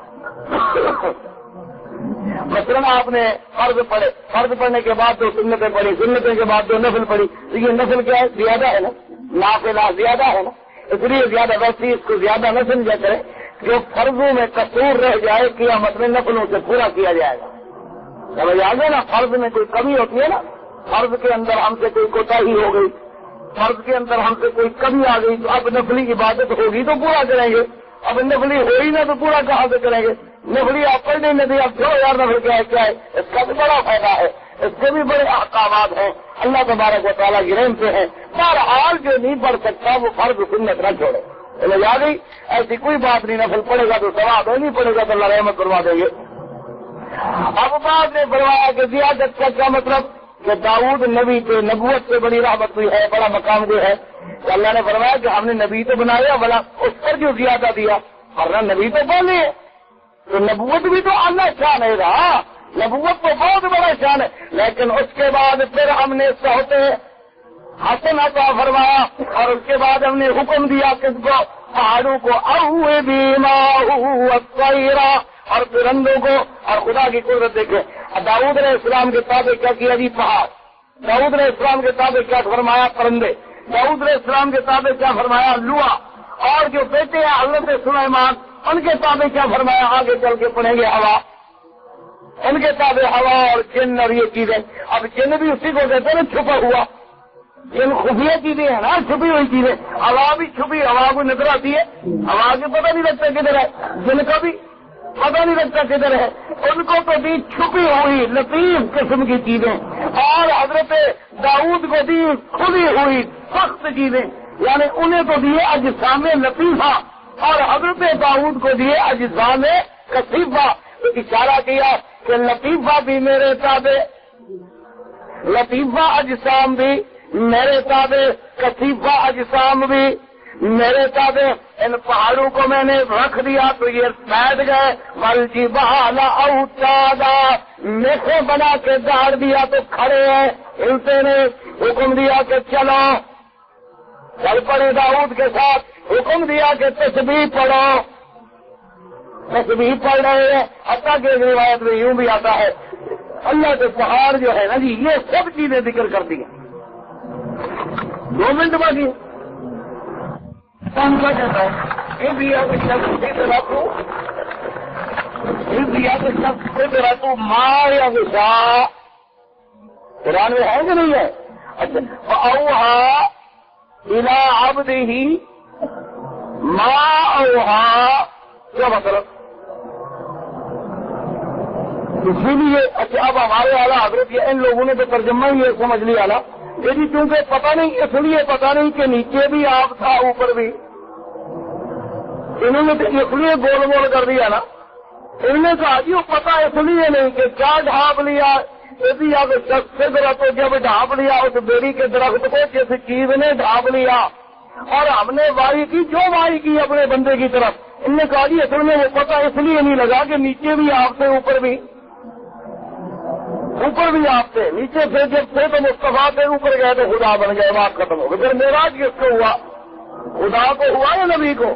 مثلاً آپ نے فرض پڑھے, فرض پڑھنے کے بعد دو سنتیں پڑھی, سنتیں کے بعد دو نفل پڑھی تو یہ نفل کیا ہے؟ زیادہ ہے نا. نافلہ زیادہ ہے نا. اس لیے زیادہ ویسی اس کو زیادہ نہ سمجھا کرے. جو فرضوں میں قصور رہ جائے قیامت میں نفلوں سے پورا کیا جائے گا. سمجھ آ گیا نا. فرض میں کوئی کمی ہوتی ہے نا, فرض کے اندر ہم سے کوئی کوتاہی ہو گئی, فرض کے اندر ہم سے کوئی کمی آ گئی تو اب نفلی عبادت ہوگی تو پورا کریں گے. اب نفلی ہو ہی نہ تو پورا کہاں سے کریں گے. نفلی آپ پڑھ نہیں دیں, اب جو یار نفل کیا ہے کیا ہے, اس کا بھی بڑا فائدہ ہے, اس کے بھی بڑے احکامات ہیں. اللہ تبارک و تعالیٰ کی رحم سے ہیں. بہرحال جو نہیں پڑھ سکتا وہ فرض سنت نہ چھوڑے. چلو یاد ہی ایسی کوئی بات نہیں. نفل پڑے گا تو ثواب ہے, نہیں پڑے گا تو اللہ رحمت کروا دیں گے. اب بعد نے فرمایا کہ زیادت کا کیا مطلب کہ داؤد نبی کے نبوت سے بڑی رحمت بھی ہے, بڑا مقام بھی ہے. تو اللہ نے فرمایا کہ ہم نے نبی تو بنایا بلا اس پر جو زیادہ دیا, ورنہ نبی تو بولے تو نبوت بھی تو اللہ شان ہے رہا. نبوت تو بہت بڑا شان ہے. لیکن اس کے بعد پھر ہم نے سوتے حسن عطا فرمایا اور اس کے بعد ہم نے حکم دیا کس کو, پہاڑوں کو اوے بیما طیرا اور پرندوں کو. اور خدا کی قدرت دیکھے داؤد علیہ السلام کے تابع کیا کیا جی پہاڑ, داؤد علیہ السلام کے تابع کیا فرمایا پرندے, داؤد علیہ السلام کے تابع کیا فرمایا لوا, اور جو بیٹے ہیں حضرت سلیمان ان کے تابع کیا فرمایا آگے چل کے پڑھیں گے ہوا, ان کے تابع ہوا اور جن اور یہ چیزیں. اب جن بھی اسی کو کہتے ہیں نا چھپا ہوا, جن خفیہ چیزیں ہیں نا چھپی ہوئی چیزیں. ہوا بھی چھپی, ہوا کو نظر آتی ہے, ہوا کے پتہ نہیں لگتا کدھر ہے, جن کا بھی پتہ نہیں لگتا کدھر ہے, ان کو تو دی چھپی ہوئی لطیف قسم کی چیزیں. اور حضرت داؤد کو دی کھلی ہوئی سخت چیزیں, یعنی انہیں تو دیے اجسام لطیفہ اور حضرت داؤد کو دیے اجسام کثیفہ. اشارہ کیا کہ لطیفہ بھی میرے تابع, لطیفہ اجسام بھی میرے تابع, کثیفہ اجسام بھی میرے تابع. ان پہاڑوں کو میں نے رکھ دیا تو یہ بیٹھ گئے. والجبال اوتادا, میخیں بنا کے گاڑ دیا تو کھڑے ہیں, ہلتے نے. حکم دیا کہ چلو, چل پڑے داؤد کے ساتھ. حکم دیا کہ تسبیح پڑھو, تسبیح پڑھ رہے ہیں. حتیٰ کہ روایت میں یوں بھی آتا ہے اللہ کے پہاڑ جو ہے نا جی یہ سب چیزیں ذکر کر دی ہیں. دو منٹ باقی کون کیا کہتا ہے ان دیا کے شخص سے راتو, ان دیا کے شخص سے راتو ماں یا گسا قرآن میں ہے کہ نہیں ہے. اچھا اوہا الى عبدہ ما اوہا, کیا مطلب اسی لیے. اچھا اب ہمارے والا حضرت ان لوگوں نے تو ترجمہ ہی یہ سمجھ لیا نا لیکن کیونکہ پتہ نہیں, اس لیے پتہ نہیں کہ نیچے بھی آپ تھا اوپر بھی, انہوں نے تو اس لیے گول گول کر دیا نا. انہوں نے کہا جی وہ پتہ اس لیے نہیں کہ کیا ڈھانپ لیا, دیا کہ شخص سے درخت جب ڈھانپ لیا اس بیڑی کے درخت کو جس چیز نے ڈھانپ لیا اور ہم نے وائی کی جو وائی کی اپنے بندے کی طرف. ان نے کہا جی اصل میں وہ پتہ اس لیے نہیں لگا کہ نیچے بھی آپ تھے اوپر بھی اوپر بھی آپ تھے, نیچے سے جب تھے تو مصطفیٰ تھے, اوپر گئے تو خدا بن گئے, بات ختم ہو گئی. پھر معراج کس کو ہوا؟ خدا کو ہوا یا نبی کو؟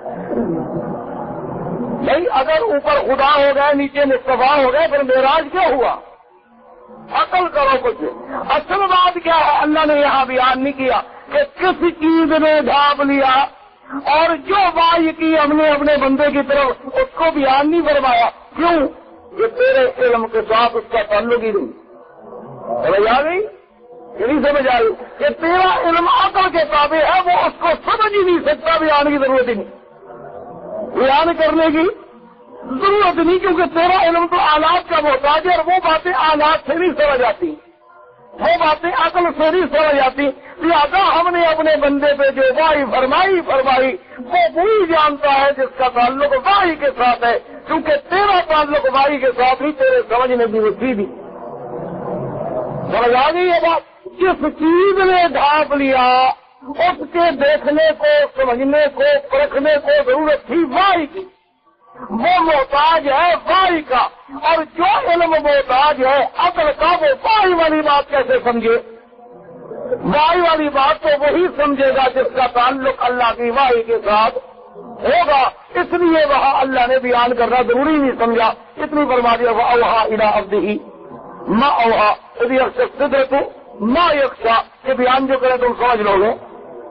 نہیں, اگر اوپر خدا ہو گئے نیچے مصطفیٰ ہو گئے پھر معراج کیا ہوا؟ عقل کرو کچھ. اصل بات کیا ہے اللہ نے یہاں بیان نہیں کیا کہ کس چیز نے ڈھانپ لیا اور جو وائی کی ہم نے اپنے بندے کی طرف اس کو بیان نہیں فرمایا. کیوں؟ کہ تیرے علم کے ساتھ اس کا تعلق ہی نہیں. سمجھ آ گئی؟ یہ نہیں سمجھ آئی کہ تیرا علم عقل کے تابع ہے, وہ اس کو سمجھ ہی نہیں سکتا, بیان کی ضرورت ہی نہیں, بیان کرنے کی ضرورت نہیں, کیونکہ تیرا علم تو آلات کا محتاج ہے اور وہ باتیں آلات سے نہیں سمجھ آتی, وہ باتیں عقل سے نہیں سمجھ آتی. لہٰذا ہم نے اپنے بندے پہ جو وائی فرمائی فرمائی وہ وہی جانتا ہے جس کا تعلق وائی کے ساتھ ہے, کیونکہ تیرا تعلق وائی کے ساتھ ہی تیرے سمجھنے کی وسیع بھی. سمجھ آ گئی یہ بات؟ جس چیز نے ڈھانپ لیا اس کے دیکھنے کو, سمجھنے کو, پرکھنے کو ضرورت تھی وائی کی, وہ محتاج ہے وائی کا, اور جو علم محتاج ہے عقل کا وہ وائی والی بات کیسے سمجھے؟ وائی والی بات تو وہی سمجھے گا جس کا تعلق اللہ کی وائی کے ساتھ ہوگا. اس لیے وہاں اللہ نے بیان کرنا ضروری نہیں سمجھا, اتنی فرما دیا وَأَوْحَىٰ إِلَىٰ عَبْدِهِ مَا أَوْحَىٰ اِذْ يَغْشَى السِّدْرَةَ مَا يَغْشَىٰ. یہ بیان جو کرے تم سمجھ لو گے,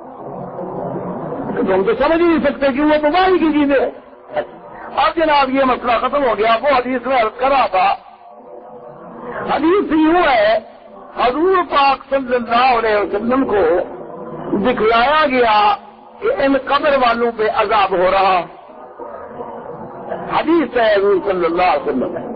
تم تو سمجھ ہی نہیں سکتے کہ وہ تو وائی کی چیزیں ہے. اب جناب یہ مسئلہ ختم ہو گیا. وہ حدیث میں عرض کرا تھا, حدیث یوں ہے حضور پاک صلی اللہ علیہ وسلم کو دکھلایا گیا کہ ان قبر والوں پہ عذاب ہو رہا. حدیث ہے حضور صلی اللہ علیہ وسلم,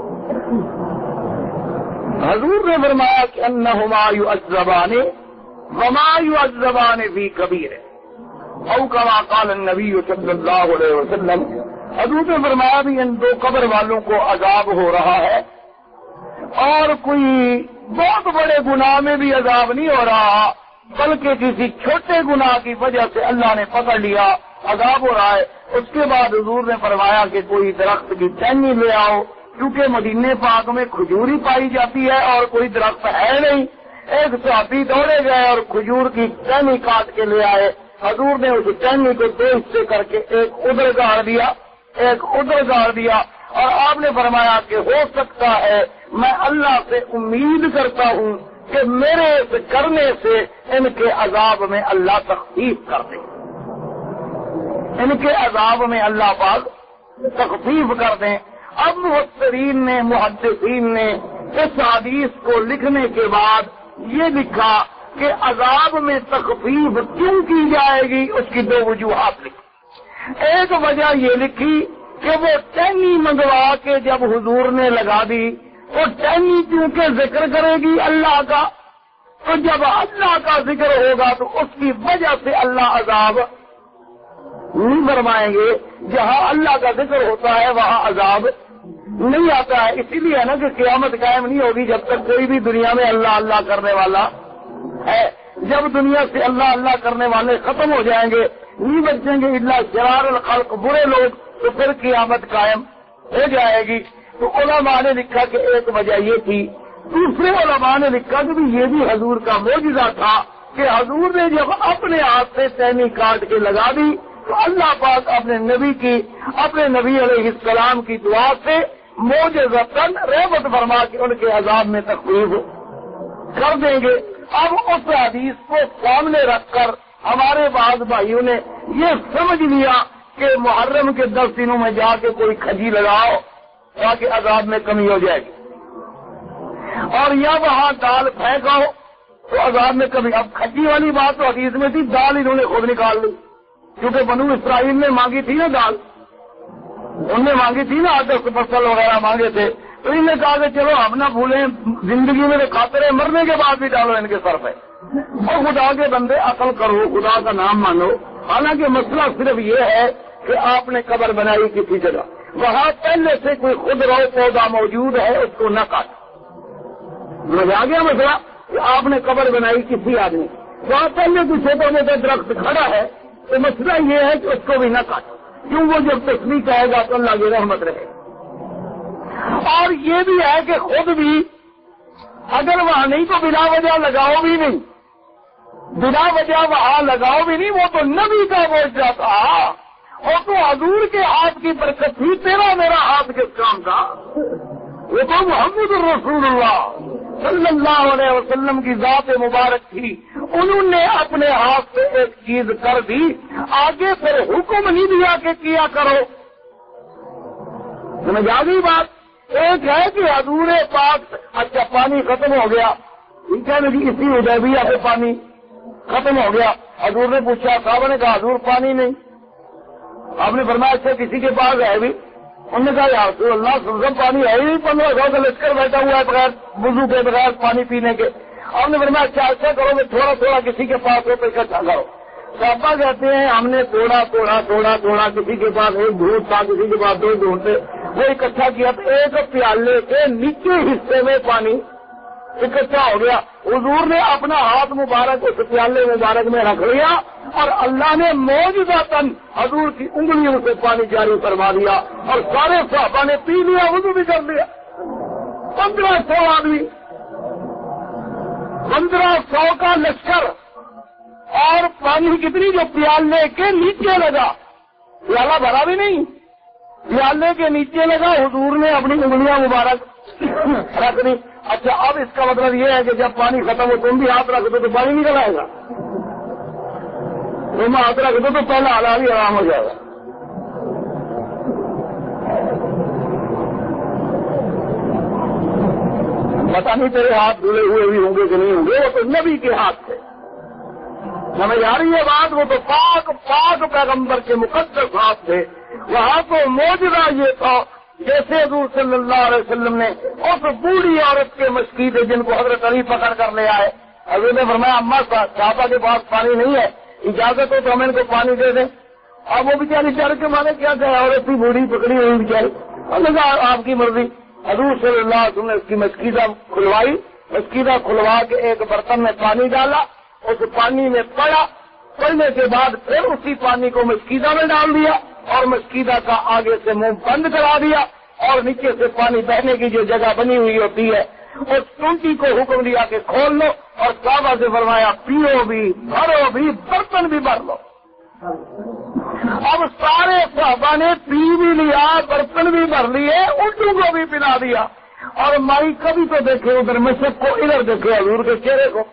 حضور نے فرمایا کہ انہما یعذبان وما یعذبان فی کبیر او کما قال النبی صلی اللہ علیہ وسلم. حضور نے فرمایا بھی ان دو قبر والوں کو عذاب ہو رہا ہے, اور کوئی بہت بڑے گناہ میں بھی عذاب نہیں ہو رہا, بلکہ کسی چھوٹے گناہ کی وجہ سے اللہ نے پکڑ لیا, عذاب ہو رہا ہے. اس کے بعد حضور نے فرمایا کہ کوئی درخت کی ٹہنی لے آؤ, کیونکہ مدینے پاک میں کھجوری پائی جاتی ہے اور کوئی درخت ہے نہیں. ایک صحابی دوڑے گئے اور کھجور کی ٹہنی کاٹ کے لے آئے. حضور نے اس ٹہنی کو دو حصے کر کے ایک ادھر گاڑ دیا ایک ادھر گاڑ دیا, اور آپ نے فرمایا کہ ہو سکتا ہے میں اللہ سے امید کرتا ہوں کہ میرے اس کرنے سے ان کے عذاب میں اللہ تخفیف کر دے, ان کے عذاب میں اللہ پاک تخفیف کر دیں. اب مفسرین نے محدثین نے اس حدیث کو لکھنے کے بعد یہ لکھا کہ عذاب میں تخفیف کیوں کی جائے گی, اس کی دو وجوہات لکھی. ایک وجہ یہ لکھی کہ وہ ٹہنی منگوا کے جب حضور نے لگا دی, وہ ٹہنی کیونکہ ذکر کرے گی اللہ کا, تو جب اللہ کا ذکر ہوگا تو اس کی وجہ سے اللہ عذاب نہیں فرمائیں گے. جہاں اللہ کا ذکر ہوتا ہے وہاں عذاب نہیں آتا ہے. اسی لیے ہے نا کہ قیامت قائم نہیں ہوگی جب تک کوئی بھی دنیا میں اللہ اللہ کرنے والا ہے. جب دنیا سے اللہ اللہ کرنے والے ختم ہو جائیں گے, نہیں بچیں گے الا شرار الخلق, برے لوگ, تو پھر قیامت قائم ہو جائے گی. تو علماء نے لکھا کہ ایک وجہ یہ تھی. دوسرے علماء نے لکھا کہ بھی یہ بھی حضور کا معجزہ تھا کہ حضور نے جب اپنے ہاتھ سے ٹہنی کاٹ کے لگا دی تو اللہ پاک اپنے نبی کی اپنے نبی علیہ السلام کی دعا سے معجزتاً رحمت فرما کے ان کے عذاب میں تخفیف کر دیں گے. اب اس حدیث کو سامنے رکھ کر ہمارے بعض بھائیوں نے یہ سمجھ لیا کہ محرم کے دس دنوں میں جا کے کوئی کھجی لگاؤ تاکہ عذاب میں کمی ہو جائے گی, اور یا وہاں دال پھینکاؤ تو عذاب میں کمی. اب کھجی والی بات تو حدیث میں تھی, دال انہوں نے خود نکال لی, کیونکہ بنو اسرائیل نے مانگی تھی نا دال, انہوں نے مانگی تھی نا آدر فصل وغیرہ مانگے تھے, تو انہوں نے کہا کہ چلو ہم نہ بھولیں, زندگی میں کھاتے رہے, مرنے کے بعد بھی ڈالو ان کے سر پہ, اور خدا کے بندے عقل کرو, خدا کا نام مانو. حالانکہ مسئلہ صرف یہ ہے کہ آپ نے قبر بنائی کسی جگہ, وہاں پہلے سے کوئی خود رو پودا موجود ہے, اس کو نہ کاٹ. مجھے آ گیا مسئلہ کہ آپ نے قبر بنائی کسی آدمی, وہاں پہلے کوئی چھوٹا موٹا درخت کھڑا ہے, تو مسئلہ یہ ہے کہ اس کو بھی نہ کاٹ، کیوں وہ جب تسبیح کہے گا تو اللہ کی رحمت رہے. اور یہ بھی ہے کہ خود بھی اگر وہاں نہیں تو بلا وجہ لگاؤ بھی نہیں، بلا وجہ وہاں لگاؤ بھی نہیں. وہ تو نبی کا معجزہ تھا، وہ تو حضور کے ہاتھ کی برکت تھی. تیرا میرا ہاتھ کس کام کا؟ وہ تو محمد الرسول اللہ صلی اللہ علیہ وسلم کی ذات مبارک تھی. انہوں نے اپنے ہاتھ سے ایک چیز کر دی، آگے پھر حکم نہیں دیا کہ کیا کرو. سمجھ آ گئی بات؟ ایک ہے کہ حضور پاک اچھا پانی ختم ہو گیا، ٹھیک ہے نا جی، اسی حدیبیہ سے پانی ختم ہو گیا. حضور نے پوچھا، صحابہ نے کہا حضور پانی نہیں. آپ نے فرمایا اچھا کسی کے پاس ہے بھی؟ انہوں نے کہا یا رسول اللہ سمزم پانی ہے ہی نہیں، پندرہ سو کا لشکر بیٹھا ہوا ہے بغیر وضو کے بغیر پانی پینے کے. آپ نے فرمایا اچھا ایسا کرو کہ تھوڑا تھوڑا کسی کے پاس ہو تو اکٹھا کرو. صحابہ کہتے ہیں ہم نے تھوڑا تھوڑا تھوڑا تھوڑا کسی کے پاس ایک گھونٹ تھا، کسی کے پاس دو گھونٹ تھے، وہ اکٹھا کیا تو ایک پیالے کے نیچے حصے میں پانی اکٹھا ہو گیا. حضور نے اپنا ہاتھ مبارک اس پیالے مبارک میں رکھ لیا اور اللہ نے معجزاتاً حضور کی انگلیوں سے پانی جاری فرما دیا اور سارے صحابہ نے پی لیا، وضو بھی کر لیا. پندرہ سو آدمی، پندرہ سو کا لشکر، اور پانی کتنی جو پیالے کے نیچے لگا، پیالہ بھرا بھی نہیں، پیالے کے نیچے لگا. حضور نے اپنی انگلیاں مبارک رکھ دی. اچھا اب اس کا مطلب یہ ہے کہ جب پانی ختم ہو تم بھی ہاتھ رکھ دو تو پانی نکل آئے گا، تم ہاتھ رکھ دو تو پہلا حلال ہی آرام ہو جائے گا. پتہ نہیں تیرے ہاتھ دھلے ہوئے بھی ہوں گے کہ نہیں ہوں گے، وہ تو نبی کے ہاتھ سے. سمجھ آ رہی ہے بات؟ وہ تو پاک پاک پیغمبر کے مقدس ہاتھ تھے. وہاں تو معجزہ یہ تھا جیسے حضور صلی اللہ علیہ وسلم نے اس بوڑھی عورت کے مشکیتے جن کو حضرت علی پکڑ کر لے آئے، حضور نے فرمایا اما صحابہ کے پاس پانی نہیں ہے، اجازت ہو تو ہم ان کو پانی دے دیں. اب وہ بیچاری ڈر کے مانے کیا کہا، عورت تھی بوڑھی پکڑی ہوئی بیچاری. اللہ کہا آپ کی مرضی. حضور صلی اللہ علیہ وسلم نے اس کی مشکیدہ کھلوائی، مشکیدہ کھلوا کے ایک برتن میں پانی ڈالا، اس پانی میں پڑا، پڑنے کے بعد پھر اسی پانی کو مشکیدہ میں ڈال دیا اور مشکیدہ کا آگے سے منہ بند کرا دیا اور نیچے سے پانی بہنے کی جو جگہ بنی ہوئی ہوتی ہے اس ٹونٹی کو حکم دیا کہ کھول لو اور صحابہ سے فرمایا پیو بھی، بھرو بھی، برتن بھی بھر لو. اب سارے صحابہ نے پی بھی لیا، برتن بھی بھر لیے، اونٹوں کو بھی پلا دیا. اور مائی کبھی تو دیکھے ادھر مشرق کو، ادھر دیکھے حضور کے چہرے کو.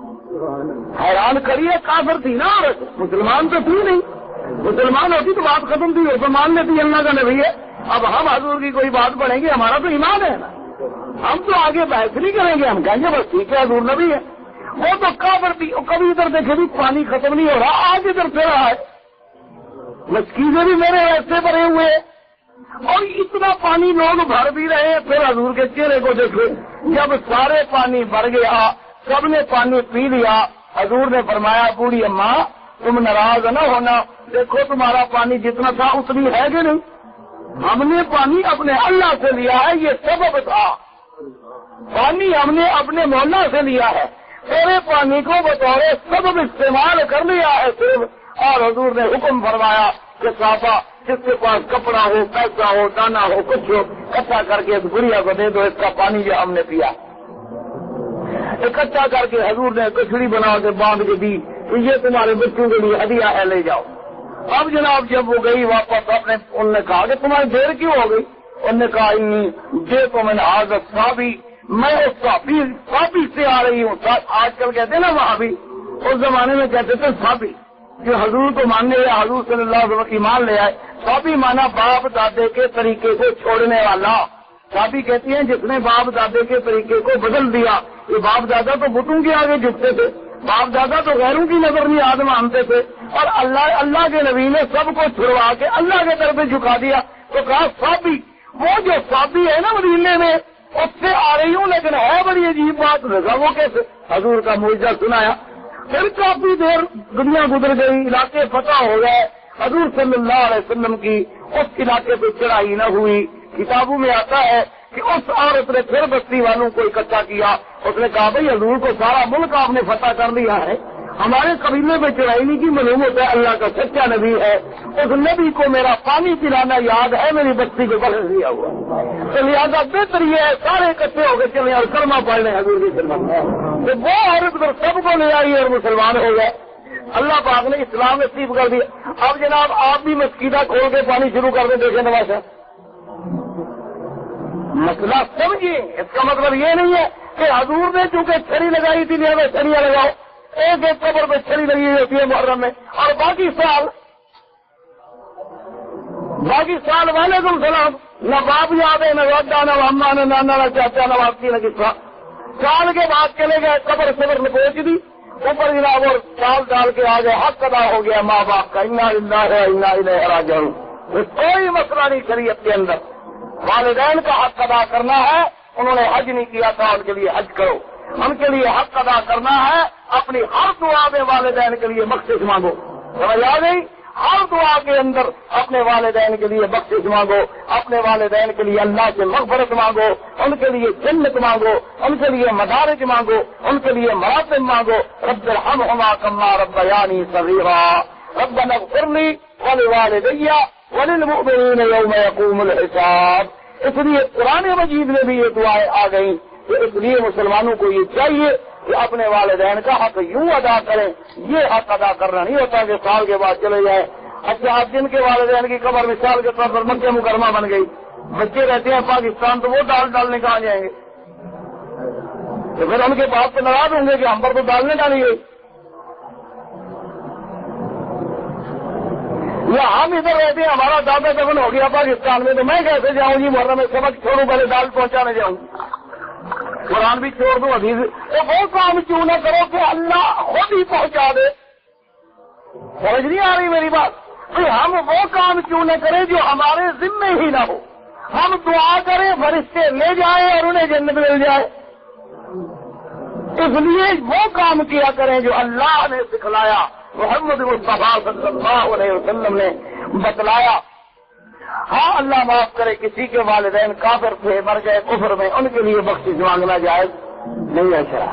حیران کریے، کافر تھی نا عورت، مسلمان تو تھی نہیں. مسلمان ہوتی تو بات ختم تھی، وہ تو مان لیتی اللہ کا نبی ہے. اب ہم حضور کی کوئی بات پڑھیں گے، ہمارا تو ایمان ہے نا، ہم تو آگے بحث نہیں کریں گے، ہم کہیں گے بس ٹھیک ہے حضور نبی ہے. وہ تو کافر تھی. کبھی ادھر دیکھے بھی پانی ختم نہیں ہو رہا، آج ادھر سے رہا ہے، مشکیزیں بھی میرے ایسے بھرے ہوئے اور اتنا پانی لوگ بھر بھی رہے ہیں. پھر حضور کے چہرے کو دیکھے، جب سارے پانی بھر گیا، سب نے پانی پی لیا، حضور نے فرمایا بوڑھی اماں تم ناراض نہ ہونا، دیکھو تمہارا پانی جتنا تھا اتنی ہے کہ نہیں، ہم نے پانی اپنے اللہ سے لیا ہے، یہ سبب تھا. پانی ہم نے اپنے مولا سے لیا ہے، تیرے پانی کو بطور سبب استعمال کر لیا ہے صرف. اور حضور نے حکم فرمایا کہ صحابہ جس کے پاس کپڑا ہو، پیسہ ہو، دانا ہو، کچھ ہو، اکٹھا کر کے اس گڑیا کو دے دو، اس کا پانی جو ہم نے پیا. اکٹھا کر کے حضور نے کچھڑی بنا کے باندھ کے دی کہ یہ تمہارے بچوں کے لیے ہدیہ ہے، لے جاؤ. اب جناب جب وہ گئی واپس، اپنے انہوں نے کہا کہ تمہاری دیر کیوں ہو گئی؟ انہوں نے کہا انی دے تو میں نے حاضر صحابی، میں اس صحابی صحابی سے آ رہی ہوں. آج کل کہتے ہیں نا وہاں بھی، اس زمانے میں کہتے تھے صحابی، جو حضور کو ماننے یا حضور صلی اللہ علیہ وسلم کی مان لے آئے. صحابی مانا باپ دادے کے طریقے کو چھوڑنے والا. صحابی کہتی ہیں جس نے باپ دادے کے طریقے کو بدل دیا. یہ باپ دادا تو بتوں کے آگے جھکتے تھے، باپ دادا تو غیروں کی نظر نہیں آدم مانتے تھے، اور اللہ اللہ کے نبی نے سب کو چھڑوا کے اللہ کے طرف جھکا دیا. تو کہا صحابی، وہ جو صحابی ہے نا مدینے میں اس سے آ رہی ہوں، لیکن ہے بڑی عجیب بات. رضا وہ کیسے؟ حضور کا معجزہ سنایا. پھر کافی دیر دنیا گزر گئی، علاقے فتح ہو گئے، حضور صلی اللہ علیہ وسلم کی اس علاقے پہ چڑھائی نہ ہوئی. کتابوں میں آتا ہے کہ اس عورت نے پھر بستی والوں کو اکٹھا کیا. اس نے کہا بھائی حضور کو سارا ملک آپ نے فتح کر لیا ہے، ہمارے قبیلے پہ چڑھائی نہیں کی معلوم ہوتا ہے اللہ کا سچا نبی ہے. اس نبی کو میرا پانی پلانا یاد ہے, میری بستی کو بخش دیا ہوا. تو لہٰذا بہتر یہ ہے سارے اکٹھے ہو کے چلے اور کلمہ پڑھ لیں حضور کی خدمت. تو وہ عورت پر سب کو لے آئی اور مسلمان ہو گئے. اللہ پاک نے اسلام نصیب کر دیا. اب جناب آپ بھی مسکیدہ کھول کے پانی شروع کر دیں. دیکھیں نواز صاحب مسئلہ سمجھیے. اس کا مطلب یہ نہیں ہے کہ حضور نے چونکہ چھری لگائی تھی لہٰذا چھڑیاں لگاؤ. ایک ایک قبر پہ چھری لگی ہوتی ہے محرم میں, اور باقی سال باقی سال وعلیکم السلام نہ باپ یاد ہے, نہ وڈا, نہ ماما, نہ نانا, نہ چاچا, نہ باپ کی, نہ کس کا. سال کے بعد چلے گئے, قبر صبر میں پہنچ دی, اوپر جناب اور سال ڈال کے آ گئے, حق ادا ہو گیا ماں باپ کا. انا للہ و انا الیہ راجعون. کوئی مسئلہ نہیں شریعت کے اندر. والدین کا حق ادا کرنا ہے, انہوں نے حج نہیں کیا تھا, ان کے لیے حج کرو. ان کے لیے حق ادا کرنا ہے, اپنی ہر دعا میں والدین کے لیے بخشش مانگو. سمجھ آ گئی؟ ہر دعا کے اندر اپنے والدین کے لیے بخشش مانگو, اپنے والدین کے لیے اللہ سے مغفرت مانگو, ان کے لیے جنت مانگو, ان کے لیے مدارج مانگو, ان کے لیے مراتب مانگو. رب ارحمہما کما ربیانی صغیرا ربنا اغفر لی ولوالدی وللمؤمنین یوم یقوم الحساب. اس لیے قرآن مجید میں بھی یہ دعائیں آ گئیں. تو اس لیے مسلمانوں کو یہ چاہیے کہ اپنے والدین کا حق یوں ادا کریں. یہ حق ادا کرنا نہیں ہوتا کہ سال کے بعد چلے جائیں. اچھا آپ جن کے والدین کی قبر مثال کے طور پر مکہ مکرمہ بن گئی, بچے رہتے ہیں پاکستان, تو وہ ڈال ڈالنے کہاں جائیں گے؟ تو پھر ان کے باپ تو ناراض ہوں گے کہ ہم پر تو ڈالنے ڈالی گئی. یا ہم ادھر رہتے ہیں, ہمارا دادا دفن ہو گیا پاکستان میں, تو میں کیسے جاؤں گی محرم میں سبق چھوڑوں, پہلے ڈال پہنچانے جاؤں. قرآن بھی چھوڑ دو, حدیث. تو وہ کام کیوں نہ کرو کہ اللہ خود ہی پہنچا دے. سمجھ نہیں آ رہی میری بات؟ کہ ہم وہ کام کیوں نہ کریں جو ہمارے ذمے ہی نہ ہو. ہم دعا کریں فرشتے لے جائیں اور انہیں جنت مل جائے. اس لیے وہ کام کیا کریں جو اللہ نے سکھلایا, محمد مصطفیٰ صلی اللہ علیہ وسلم نے بتلایا. ہاں اللہ معاف کرے, کسی کے والدین کافر تھے, مر گئے کفر میں, ان کے لیے بخشش مانگنا جائز نہیں ہے شرع.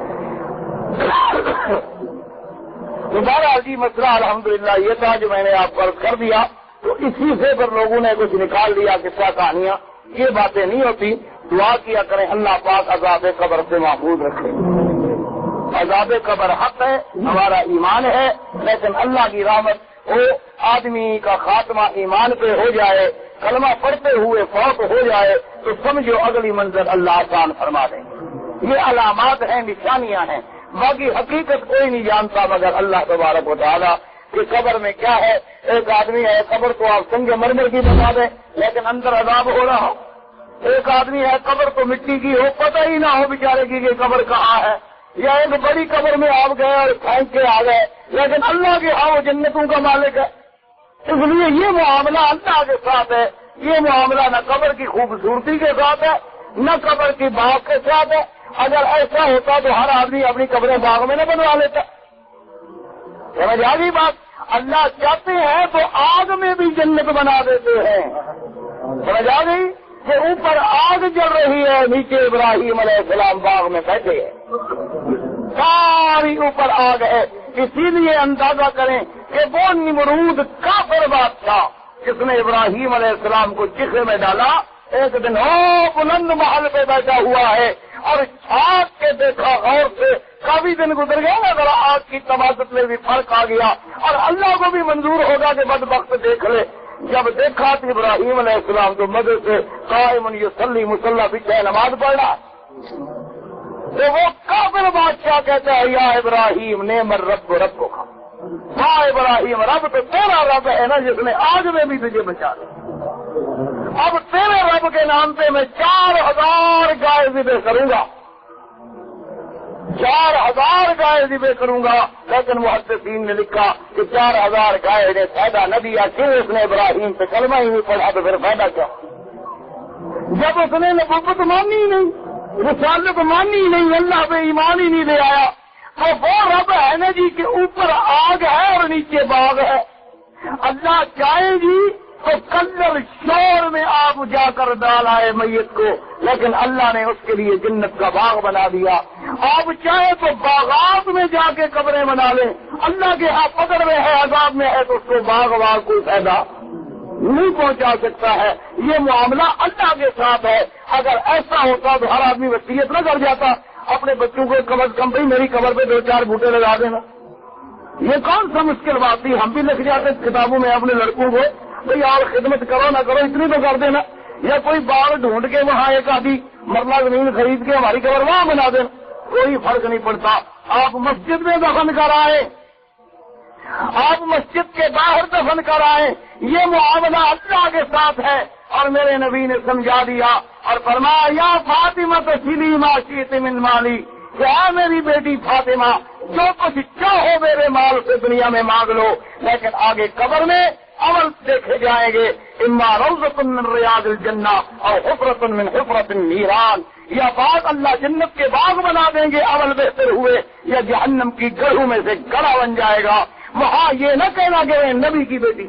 دوبارہ جی مسئلہ الحمدللہ یہ تھا جو میں نے آپ کو عرض کر دیا. تو اسی سے پھر لوگوں نے کچھ نکال لیا قصہ کہانیاں. یہ باتیں نہیں ہوتی. دعا کیا کریں اللہ پاک عذاب قبر سے محفوظ رکھے. عذاب قبر حق ہے, ہمارا ایمان ہے, لیکن اللہ کی رحمت وہ آدمی کا خاتمہ ایمان پہ ہو جائے, کلمہ پڑھتے ہوئے فوت ہو جائے, تو سمجھو اگلی منزل اللہ آسان فرما دیں. یہ علامات ہیں, نشانیاں ہیں. باقی حقیقت کوئی نہیں جانتا مگر اللہ تبارک و تعالیٰ کہ قبر میں کیا ہے. ایک آدمی ہے, قبر تو آپ سنگ مرمر کی بتا دیں لیکن اندر عذاب ہو رہا ہو. ایک آدمی ہے, قبر تو مٹی کی ہو, پتہ ہی نہ ہو بیچارے کی کہ قبر کہاں ہے. یا ایک بڑی قبر میں آپ گئے اور پھینک کے آ گئے, لیکن اللہ کے ہاں وہ جنتوں کا مالک ہے. اس لیے یہ معاملہ اللہ کے ساتھ ہے. یہ معاملہ نہ قبر کی خوبصورتی کے ساتھ ہے, نہ قبر کی باغ کے ساتھ ہے. اگر ایسا ہوتا تو ہر آدمی اپنی قبریں باغ میں نہ بنوا لیتا. سمجھ آ گئی بات؟ اللہ چاہتے ہیں تو آگ میں بھی جنت بنا دیتے ہیں. سمجھ آ گئی کہ اوپر آگ جل رہی ہے, نیچے ابراہیم علیہ السلام باغ میں بیٹھے ہیں, ساری اوپر آگ ہے. اسی لیے اندازہ کریں کہ وہ نمرود کافر بادشاہ جس نے ابراہیم علیہ السلام کو چیخے میں ڈالا, ایک دن او بلند محل پہ بیٹھا ہوا ہے اور چھاک کے دیکھا غور سے. کافی دن گزر گیا نا, ذرا آگ کی تمازت میں بھی فرق آ گیا اور اللہ کو بھی منظور ہوگا کہ بدبخت دیکھ لے. جب دیکھا تو ابراہیم علیہ السلام تو مدد سے قائم یصلی مصلی پیچھے نماز پڑھنا, تو وہ کافر بادشاہ کہتا ہے یا ابراہیم نعم الرب رب کو کھا. ہاں ابراہیم, رب تو تیرا رب ہے نا جس نے آگ میں بھی تجھے بچا لیا. اب تیرے رب کے نام پہ میں چار ہزار گائے ذبح کروں گا, چار ہزار گائے ذبح کروں گا. لیکن محدثین نے لکھا کہ چار ہزار گائے نے فائدہ نہ دیا. کیوں؟ اس نے ابراہیم پہ کلمہ ہی نہیں پڑھا, تو پھر فائدہ کیا؟ جب اس نے نبوت مانی ہی نہیں, رسالت مانی ہی نہیں, اللہ پہ ایمان ہی نہیں لے آیا, تو وہ رب ہے نا جی کہ اوپر آگ ہے اور نیچے باغ ہے. اللہ چاہے جی تو کلر شور میں آپ جا کر ڈال آئے میت کو, لیکن اللہ نے اس کے لیے جنت کا باغ بنا دیا. آپ چاہے تو باغات میں جا کے قبریں بنا لیں, اللہ کے ہاں پکڑ میں ہے, عذاب میں ہے, تو اس کو باغ باغ کوئی فائدہ نہیں پہنچا سکتا ہے. یہ معاملہ اللہ کے ساتھ ہے. اگر ایسا ہوتا تو ہر آدمی وصیت نہ کر جاتا اپنے بچوں کو کم از کم بھائی میری قبر پہ دو چار بوٹے لگا دینا. یہ کون سا مشکل بات تھی؟ ہم بھی لکھ جاتے کتابوں میں اپنے لڑکوں کو بھائی اور خدمت کرو نہ کرو اتنی تو کر دینا, یا کوئی باغ ڈھونڈ کے وہاں ایک آدھی مرلہ زمین خرید کے ہماری قبر وہاں بنا دینا, کوئی فرق نہیں پڑتا. آپ مسجد میں دفن کر آئے, آپ مسجد کے باہر دفن کر آئے, یہ معاملہ اللہ کے ساتھ ہے. اور میرے نبی نے سمجھا دیا اور فرمایا یا فاطمہ تسلی ما شئت من مالی, کیا میری بیٹی فاطمہ جو کچھ چاہو میرے مال سے دنیا میں مانگ لو, لیکن آگے قبر میں عمل دیکھے جائیں گے. اما روضۃ من ریاض الجنہ اور حفرۃ من حفرۃ النیران, یا بات اللہ جنت کے باغ بنا دیں گے عمل بہتر ہوئے, یا جہنم کی گڑھوں میں سے گڑھا بن جائے گا. وہاں یہ نہ کہنا کہ نبی کی بیٹی.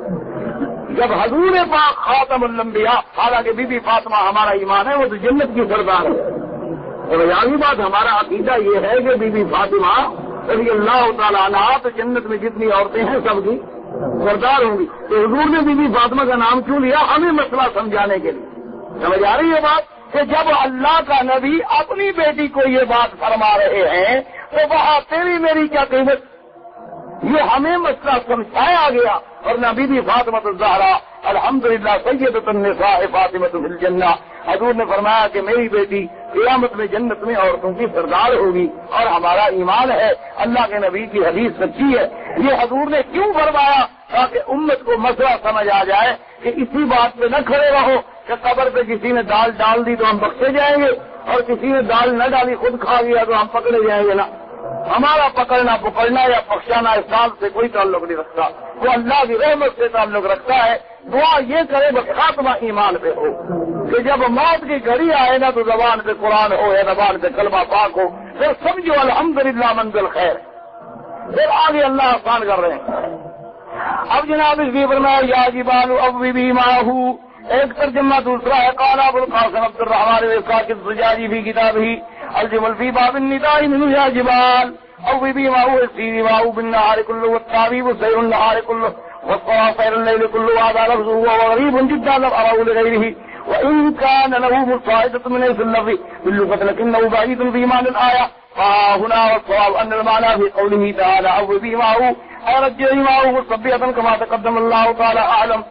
جب حضور پاک خاتم الانبیاء, حالانکہ بی بی فاطمہ ہمارا ایمان ہے, وہ تو جنت کی سردار ہے. اور یہی بات ہمارا عقیدہ یہ ہے کہ بی بی فاطمہ رضی اللہ تعالیٰ عنہا تو جنت میں جتنی عورتیں ہیں سب کی سردار ہوں گی. تو حضور نے بی بی فاطمہ کا نام کیوں لیا؟ ہمیں مسئلہ سمجھانے کے لیے. سمجھ آ رہی ہے بات کہ جب اللہ کا نبی اپنی بیٹی کو یہ بات فرما رہے ہیں تو وہاں تیری میری کیا قیمت؟ یہ ہمیں مسئلہ سمجھایا گیا. اور نبی بی فاطمہ الزہرا الحمدللہ سیدۃ النساء فاطمہ فی الجنہ, حضور نے فرمایا کہ میری بیٹی قیامت میں جنت میں عورتوں کی سردار ہوگی. اور ہمارا ایمان ہے اللہ کے نبی کی حدیث سچی ہے. یہ حضور نے کیوں فرمایا؟ تاکہ امت کو مسئلہ سمجھ آ جائے کہ اسی بات پہ نہ کھڑے رہو کہ قبر پہ کسی نے دال ڈال دی تو ہم بخشے جائیں گے, اور کسی نے دال نہ ڈالی خود کھا گیا تو ہم پکڑے جائیں گے. نا, ہمارا پکڑنا پکڑنا یا بخشانا اس سال سے کوئی تعلق نہیں رکھتا, وہ اللہ کی رحمت سے تعلق رکھتا ہے. دعا یہ کرے بس خاتمہ ایمان پہ ہو کہ جب موت کی گھڑی آئے نا تو زبان پہ قرآن ہو یا زبان پہ کلمہ پاک ہو, پھر سمجھو الحمدللہ منزل خیر. پھر آگے اللہ آسان کر رہے ہیں. اب جناب اس بھی فرمایا یا جبال اوبی بھی ماہو, ایک ترجمہ دوسرا ہے قال ابو القاسم عبد الرحمن الساکت الزجاجی فی کتابہ الجمل فی باب النداء من یا جبال اوبی بھی ماہو السیر ماہو بالنهار كله والتعبيب سير النهار كله والصواب سير الليل كله هذا لفظه وغريب جدا لم أراه لغيره وإن كان له مصاعدة من اسم اللفظ باللغة لكنه بعيد في معنى الآية. فهنا والصواب أن المعنى في قوله تعالى اوبی ماہو اور رجعی ماہو مصبیحا کما تقدم اللہ تعالی اعلم.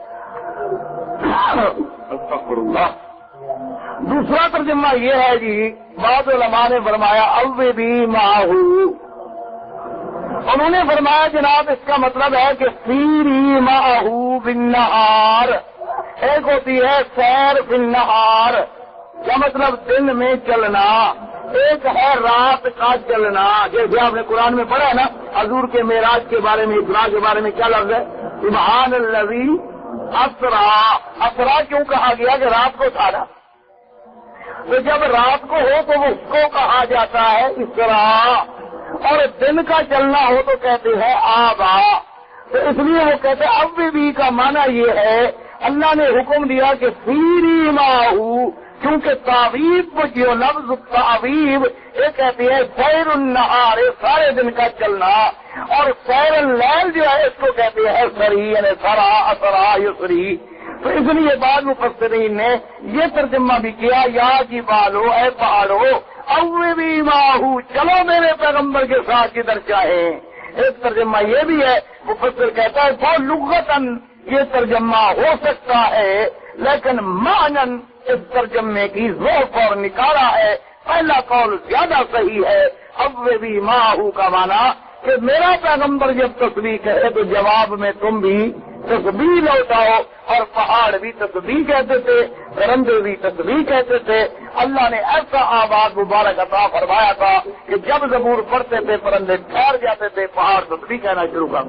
استغفر اللہ. دوسرا ترجمہ یہ ہے جی, بعض علماء نے فرمایا اوبی ماہو, انہوں نے فرمایا جناب اس کا مطلب ہے کہ سیری ماہو بالنہار, ایک ہوتی ہے سیر بالنہار کیا مطلب دن میں چلنا, ایک ہے رات کا چلنا. جیسے آپ نے قرآن میں پڑھا ہے نا حضور کے معراج کے بارے میں, اسراء کے بارے میں کیا لفظ ہے؟ سبحان الذی اسرا. اسرا کیوں کہا گیا کہ رات کو سارا, تو جب رات کو ہو تو اس کو کہا جاتا ہے اسراء, اور دن کا چلنا ہو تو کہتے ہیں آبا. تو اس لیے وہ کہتے ہیں اوبی بھی کا معنی یہ ہے اللہ نے حکم دیا کہ سیری ماہو, کیونکہ تعویب جو لفظ تعویب یہ کہتی ہے سیر النہار سارے دن کا چلنا, اور سیر اللیل جو ہے اس کو کہتے ہیں سری یعنی سرا اسرا یسری. تو اس لیے بعض مفسرین نے یہ ترجمہ بھی کیا یا جبالو اے پہاڑو اوبی ماہو چلو میرے پیغمبر کے ساتھ جدھر چاہیں. ایک ترجمہ یہ بھی ہے, مفسر کہتا ہے وہ لغتاً یہ ترجمہ ہو سکتا ہے لیکن معنن اس ترجمے کی ذوق اور نکارا ہے. پہلا قول زیادہ صحیح ہے. اوبی ماہو کا معنی کہ میرا پیغمبر جب تسبیح کہے تو جواب میں تم بھی تسبیح لوٹاؤ, اور پہاڑ بھی تسبیح کہتے تھے, درندے بھی تسبیح کہتے تھے. اللہ نے ایسا آواز مبارک عطا فرمایا تھا کہ جب زبور پڑھتے تھے پرندے ٹھہر جاتے تھے, پہاڑ تسبیح کہنا شروع کر.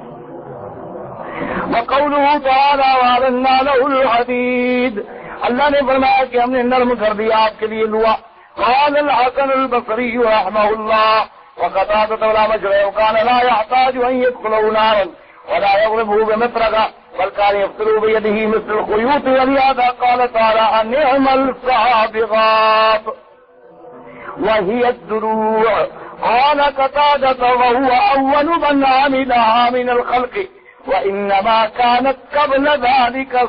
وقوله تعالى وعلنا له الحديد, اللہ نے فرمایا کہ ہم نے نرم کر دیا آپ کے لیے لوا. قال الحسن البصري رحمه الله وقتادة ولا مجرى وكان لا يحتاج ان يدخلوا نارا ولا يضربه بمطرقة بل كان يفتر بيده مثل الخيوط ولهذا قال تعالى نعم الصابغات وهي الدروع. قال قتادة وهو أول من عملها من الخلق وإنما كانت قبل ذلك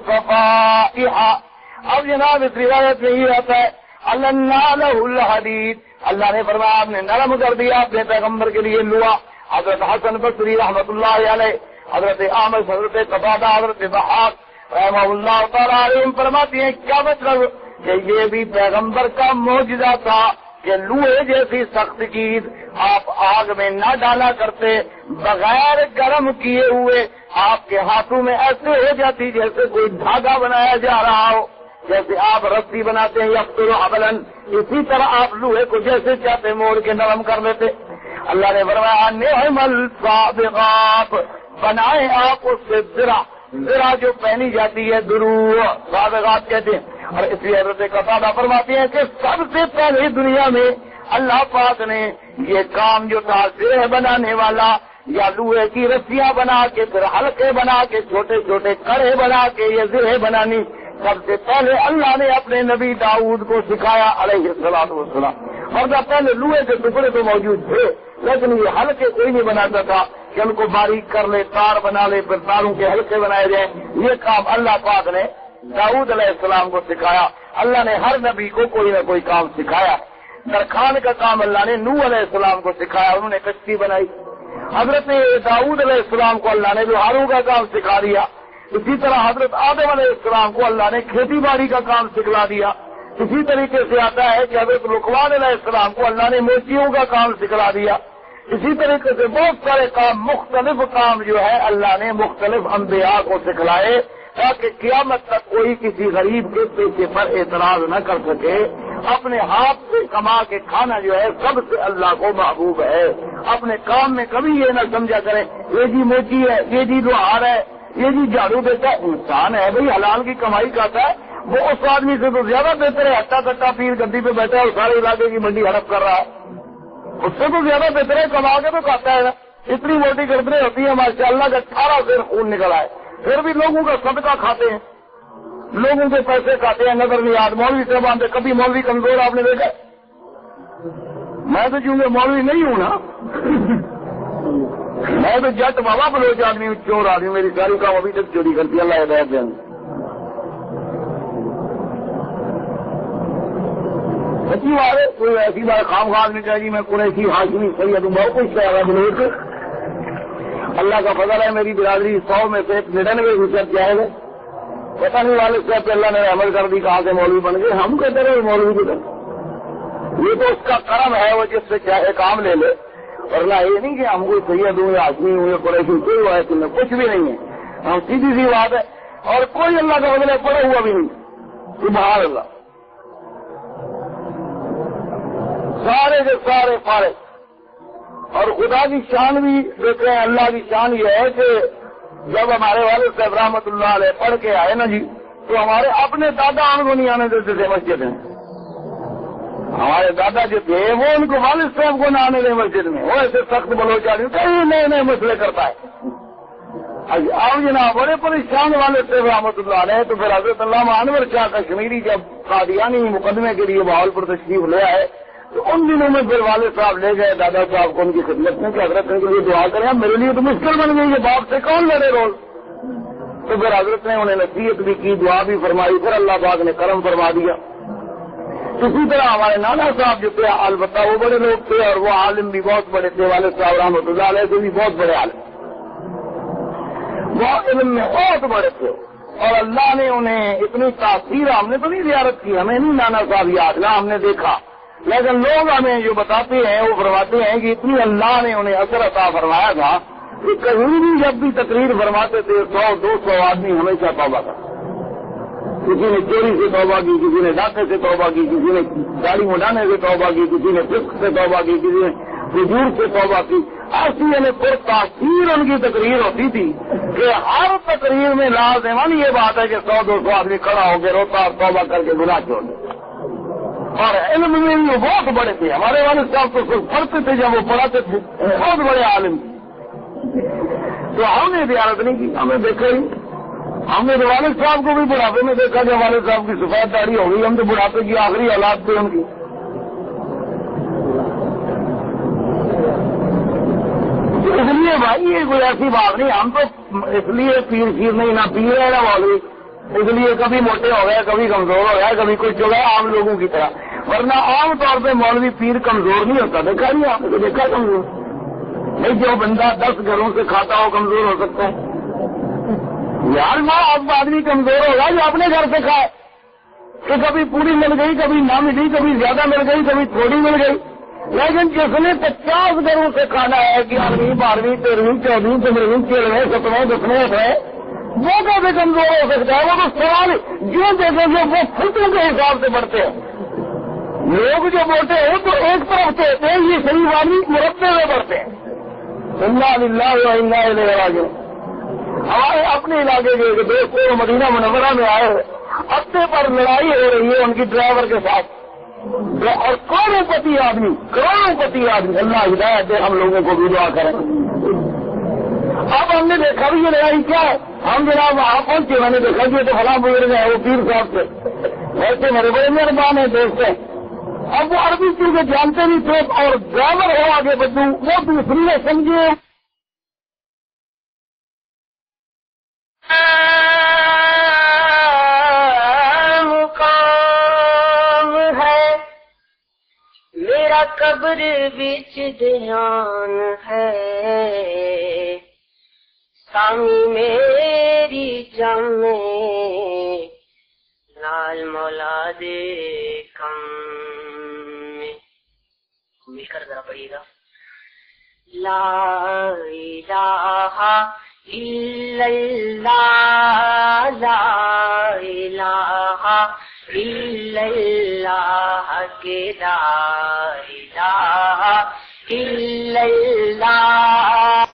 صفائح. اب جناب اس روایت میں یہ آتا ہے اللہ لہ الحدید، اللہ نے فرمایا آپ نے نرم کر دیا اپنے پیغمبر کے لیے لوا. حضرت حسن بصری رحمۃ اللہ علیہ، حضرت احمد، حضرت قتادہ، حضرت ضحاک رحمہ اللہ تعالیٰ علیہ فرماتے ہیں کیا مطلب کہ یہ بھی پیغمبر کا معجزہ تھا کہ لوہے جیسی سخت چیز آپ آگ میں نہ ڈالا کرتے، بغیر گرم کیے ہوئے آپ کے ہاتھوں میں ایسے ہو جاتی جیسے کوئی دھاگا بنایا جا رہا ہو، جیسے آپ رسی بناتے ہیں یفتر حبلاً، اسی طرح آپ لوہے کو جیسے چاہتے موڑ کے نرم کر لیتے. اللہ نے فرمایا نعم الصابغات، بنائے آپ اس سے ذرا ذرا جو پہنی جاتی ہے دروع، صابغات کہتے ہیں. اور اس لیے حضرت قتادہ فرماتے ہیں کہ سب سے پہلے دنیا میں اللہ پاک نے یہ کام جو تھا زرہ بنانے والا یا لوہے کی رسیاں بنا کے پھر حلقے بنا کے چھوٹے چھوٹے کڑے بنا کے یہ زرہ بنانی سب سے پہلے اللہ نے اپنے نبی داؤد کو سکھایا علیہ الصلوۃ والسلام. اور جب پہلے لوہے کے ٹکڑے تو موجود تھے لیکن یہ حلقے کوئی نہیں بناتا تھا کہ ان کو باریک کر لے، تار بنا لے، پھر تاروں کے حلقے بنائے جائیں. یہ کام اللہ پاک نے داؤد علیہ السلام کو سکھایا. اللہ نے ہر نبی کو کوئی نہ کوئی کام سکھایا. درخان کا کام اللہ نے نوح علیہ السلام کو سکھایا، انہوں نے کشتی بنائی. حضرت داؤد علیہ السلام کو اللہ نے لوہاروں کا کام سکھا دیا. اسی طرح حضرت آدم علیہ السلام کو اللہ نے کھیتی باڑی کا کام سکھلا دیا. اسی طریقے سے آتا ہے کہ حضرت لقمان علیہ السلام کو اللہ نے موچیوں کا کام سکھلا دیا. اسی طریقے سے بہت سارے کام، مختلف کام جو ہے اللہ نے مختلف انبیاء کو سکھلائے تاکہ قیامت تک کوئی کسی غریب کے پیسے پر اعتراض نہ کر سکے. اپنے ہاتھ سے کما کے کھانا جو ہے سب سے اللہ کو محبوب ہے. اپنے کام میں کبھی یہ نہ سمجھا کریں یہ جی موچی ہے، یہ جی لوہار ہے، یہ جی جھاڑو دیتا ہے. انسان ہے بھائی، حلال کی کمائی کرتا ہے، وہ اس آدمی سے تو زیادہ بہتر ہے ہٹا کٹا پیر گدی پہ بیٹھا ہے اور سارے علاقے کی منڈی ہڑپ کر رہا ہے. اس سے تو زیادہ بہتر ہے، کما کے تو کھاتا ہے نا. اتنی موٹی گردنیں ہوتی ہیں ماشاء اللہ کا اٹھارہ سیر خون نکل آئے، پھر بھی لوگوں کا صدقہ کھاتے ہیں، لوگوں کے پیسے کھاتے ہیں. نظر نہیں آج مولوی سے باندھے، کبھی مولوی کمزور آپ نے دیکھا؟ میں تو چونکہ مولوی نہیں ہوں نا، میں تو جٹ بابا بلوچ آدمی ہوں، چور آدمی، میری ساری کام ابھی تک چوری کرتی ہے. اللہ ہدایت دیں. سچی بات ہے، کوئی ایسی بات خام خواہ نہیں چاہیے میں قریشی ہاشمی سید ہوں، بہت کچھ کہہ رہا بلوچ. اللہ کا فضل ہے میری برادری سو میں سے ننانوے فیصد جائے گا. پتہ نہیں والے صاحب پہ اللہ نے عمل کر دی، کہاں سے مولوی بن گئے. ہم کہتے رہے مولوی کی طرح، یہ تو اس کا کرم ہے، وہ جس سے چاہے کام لے لے. اور نہ یہ نہیں کہ ہم کوئی سید ہوں یا آدمی ہوں یا قریشی، کوئی ہوا ہے کہ میں کچھ بھی نہیں ہے. ہم سیدھی سی بات ہے. اور کوئی اللہ کا فضل ہے پڑا ہوا بھی نہیں. سبحان اللہ، سارے کے سارے پارے. اور خدا کی شان بھی دیکھتے ہیں، اللہ کی شان یہ ہے کہ جب ہمارے والد صاحب رحمۃ اللہ علیہ پڑھ کے آئے نا جی، تو ہمارے اپنے دادا ان کو نہیں آنے دیتے تھے مسجد میں. ہمارے دادا جو تھے وہ ان کو والد صاحب کو نہ آنے دیں مسجد میں. وہ ایسے سخت بلوچ آدمی کئی نئے نئے مسئلے کرتا ہے. آؤ جناب، بڑے پریشان والد صاحب رحمۃ اللہ علیہ. تو پھر حضرت علامہ انور شاہ کشمیری جب قادیانی مقدمے کے لیے بہاول پر تشریف لے آئے تو ان دنوں میں پھر والد صاحب لے گئے دادا صاحب کو ان کی خدمت میں کہ حضرت ان کے لیے دعا کریں. میرے لیے تو مشکل بن گئی ہے، باپ سے کون لڑے روز. تو پھر حضرت نے انہیں نصیحت بھی کی، دعا بھی فرمائی، پھر اللہ پاک نے کرم فرما دیا. اسی طرح ہمارے نانا صاحب جو تھے البتہ وہ بڑے لوگ تھے اور وہ عالم بھی بہت بڑے تھے. والد صاحب رحمۃ اللہ علیہ سے بھی بہت بڑے عالم، وہ علم میں بہت بڑے تھے. اور اللہ نے انہیں اتنی تاثیر، ہم نے تو نہیں زیارت کی، ہمیں نہیں نانا صاحب یاد نہ ہم نے دیکھا، لیکن لوگ ہمیں جو بتاتے ہیں وہ فرماتے ہیں کہ اتنی اللہ نے انہیں اثر عطا فرمایا تھا کہ کہیں بھی جب بھی تقریر فرماتے تھے سو دو سو آدمی ہمیشہ توبہ کرتا. کسی نے چوری سے توبہ کی، کسی نے ڈاکے سے توبہ کی، کسی نے گاڑی اڑانے سے توبہ کی، کسی نے فسق سے توبہ کی، کسی نے حضور سے توبہ کی. ایسی یعنی پر تاثیر ان کی تقریر ہوتی تھی کہ ہر تقریر میں لازماً یہ بات ہے کہ سو دو سو آدمی کھڑا ہو کے روتا اور توبہ کر کے گناہ چھوڑ دے. اور علم میں بھی وہ بہت بڑے تھے. ہمارے والد صاحب تو صرف پڑھتے تھے جب وہ پڑھاتے تھے، بہت بڑے عالم. تو ہم نے زیارت نہیں کی، ہمیں دیکھا ہی ہم نے تو والد صاحب کو بھی بڑھاپے میں دیکھا کہ والد صاحب کی سفید داڑھی ہو گئی، ہم تو بڑھاپے کی آخری حالات تھے ان کی. اس لیے بھائی یہ کوئی ایسی بات نہیں، ہم تو اس لیے پیر شیر نہیں نہ پی رہے نا مولوی، اس لیے کبھی موٹے ہو گئے، کبھی کمزور ہو گئے، کبھی کچھ ہو گیا عام لوگوں کی طرح، ورنہ عام طور پہ مولوی پیر کمزور نہیں ہوتا. دیکھا نہیں آپ نے؟ دیکھا کمزور نہیں. جو بندہ دس گھروں سے کھاتا ہو کمزور ہو سکتا ہے یار؟ وہ اب آدمی کمزور ہوگا جو اپنے گھر سے کھائے کہ کبھی پوری مل گئی، کبھی نہ ملی، کبھی زیادہ مل گئی، کبھی تھوڑی مل گئی. لیکن جس نے پچاس گھروں سے کھانا ہے، گیارہویں بارہویں تیرہویں چودہویں پندرہویں تیرہویں سترہویں دسویں ہے، وہ کیسے کمزور ہو سکتا ہے؟ وہ تو سوال جو دیکھیں گے وہ فٹوں کے حساب سے بڑھتے ہیں. لوگ جو بولتے ہیں تو ایک طرف سے ہوتے ہیں، یہ صحیح والی مربے میں بڑھتے ہیں. انا للہ و انا الیہ راجعون. ہمارے اپنے علاقے کے دوست مدینہ منورہ میں آئے، اتے پر لڑائی ہو رہی ہے ان کی ڈرائیور کے ساتھ، اور کروڑوں پتی آدمی کروڑوں پتی آدمی اللہ ہدایت دے، ہم لوگوں کو بھی دعا کریں. اب ہم نے دیکھا بھی یہ لڑائی کیا ہے، ہم جناب وہاں پہنچے، میں نے دیکھا کہ یہ تو فلاں بزرگ ہے، وہ پیر صاحب سے ایسے میرے بڑے مہربان ہیں دوست ہیں. اب وہ عربی چیزیں جانتے نہیں تھے، اور ڈرائیور ہو آگے بدلوں، وہ دوسری نے سمجھے قبر بچ دھیان ہے، سامی میری جم لال مولا دے کم میں. مل کر ذرا پڑھیے گا. لا الہ الا اللہ، لا الہ الا اللہ کے لا الہ الا اللہ.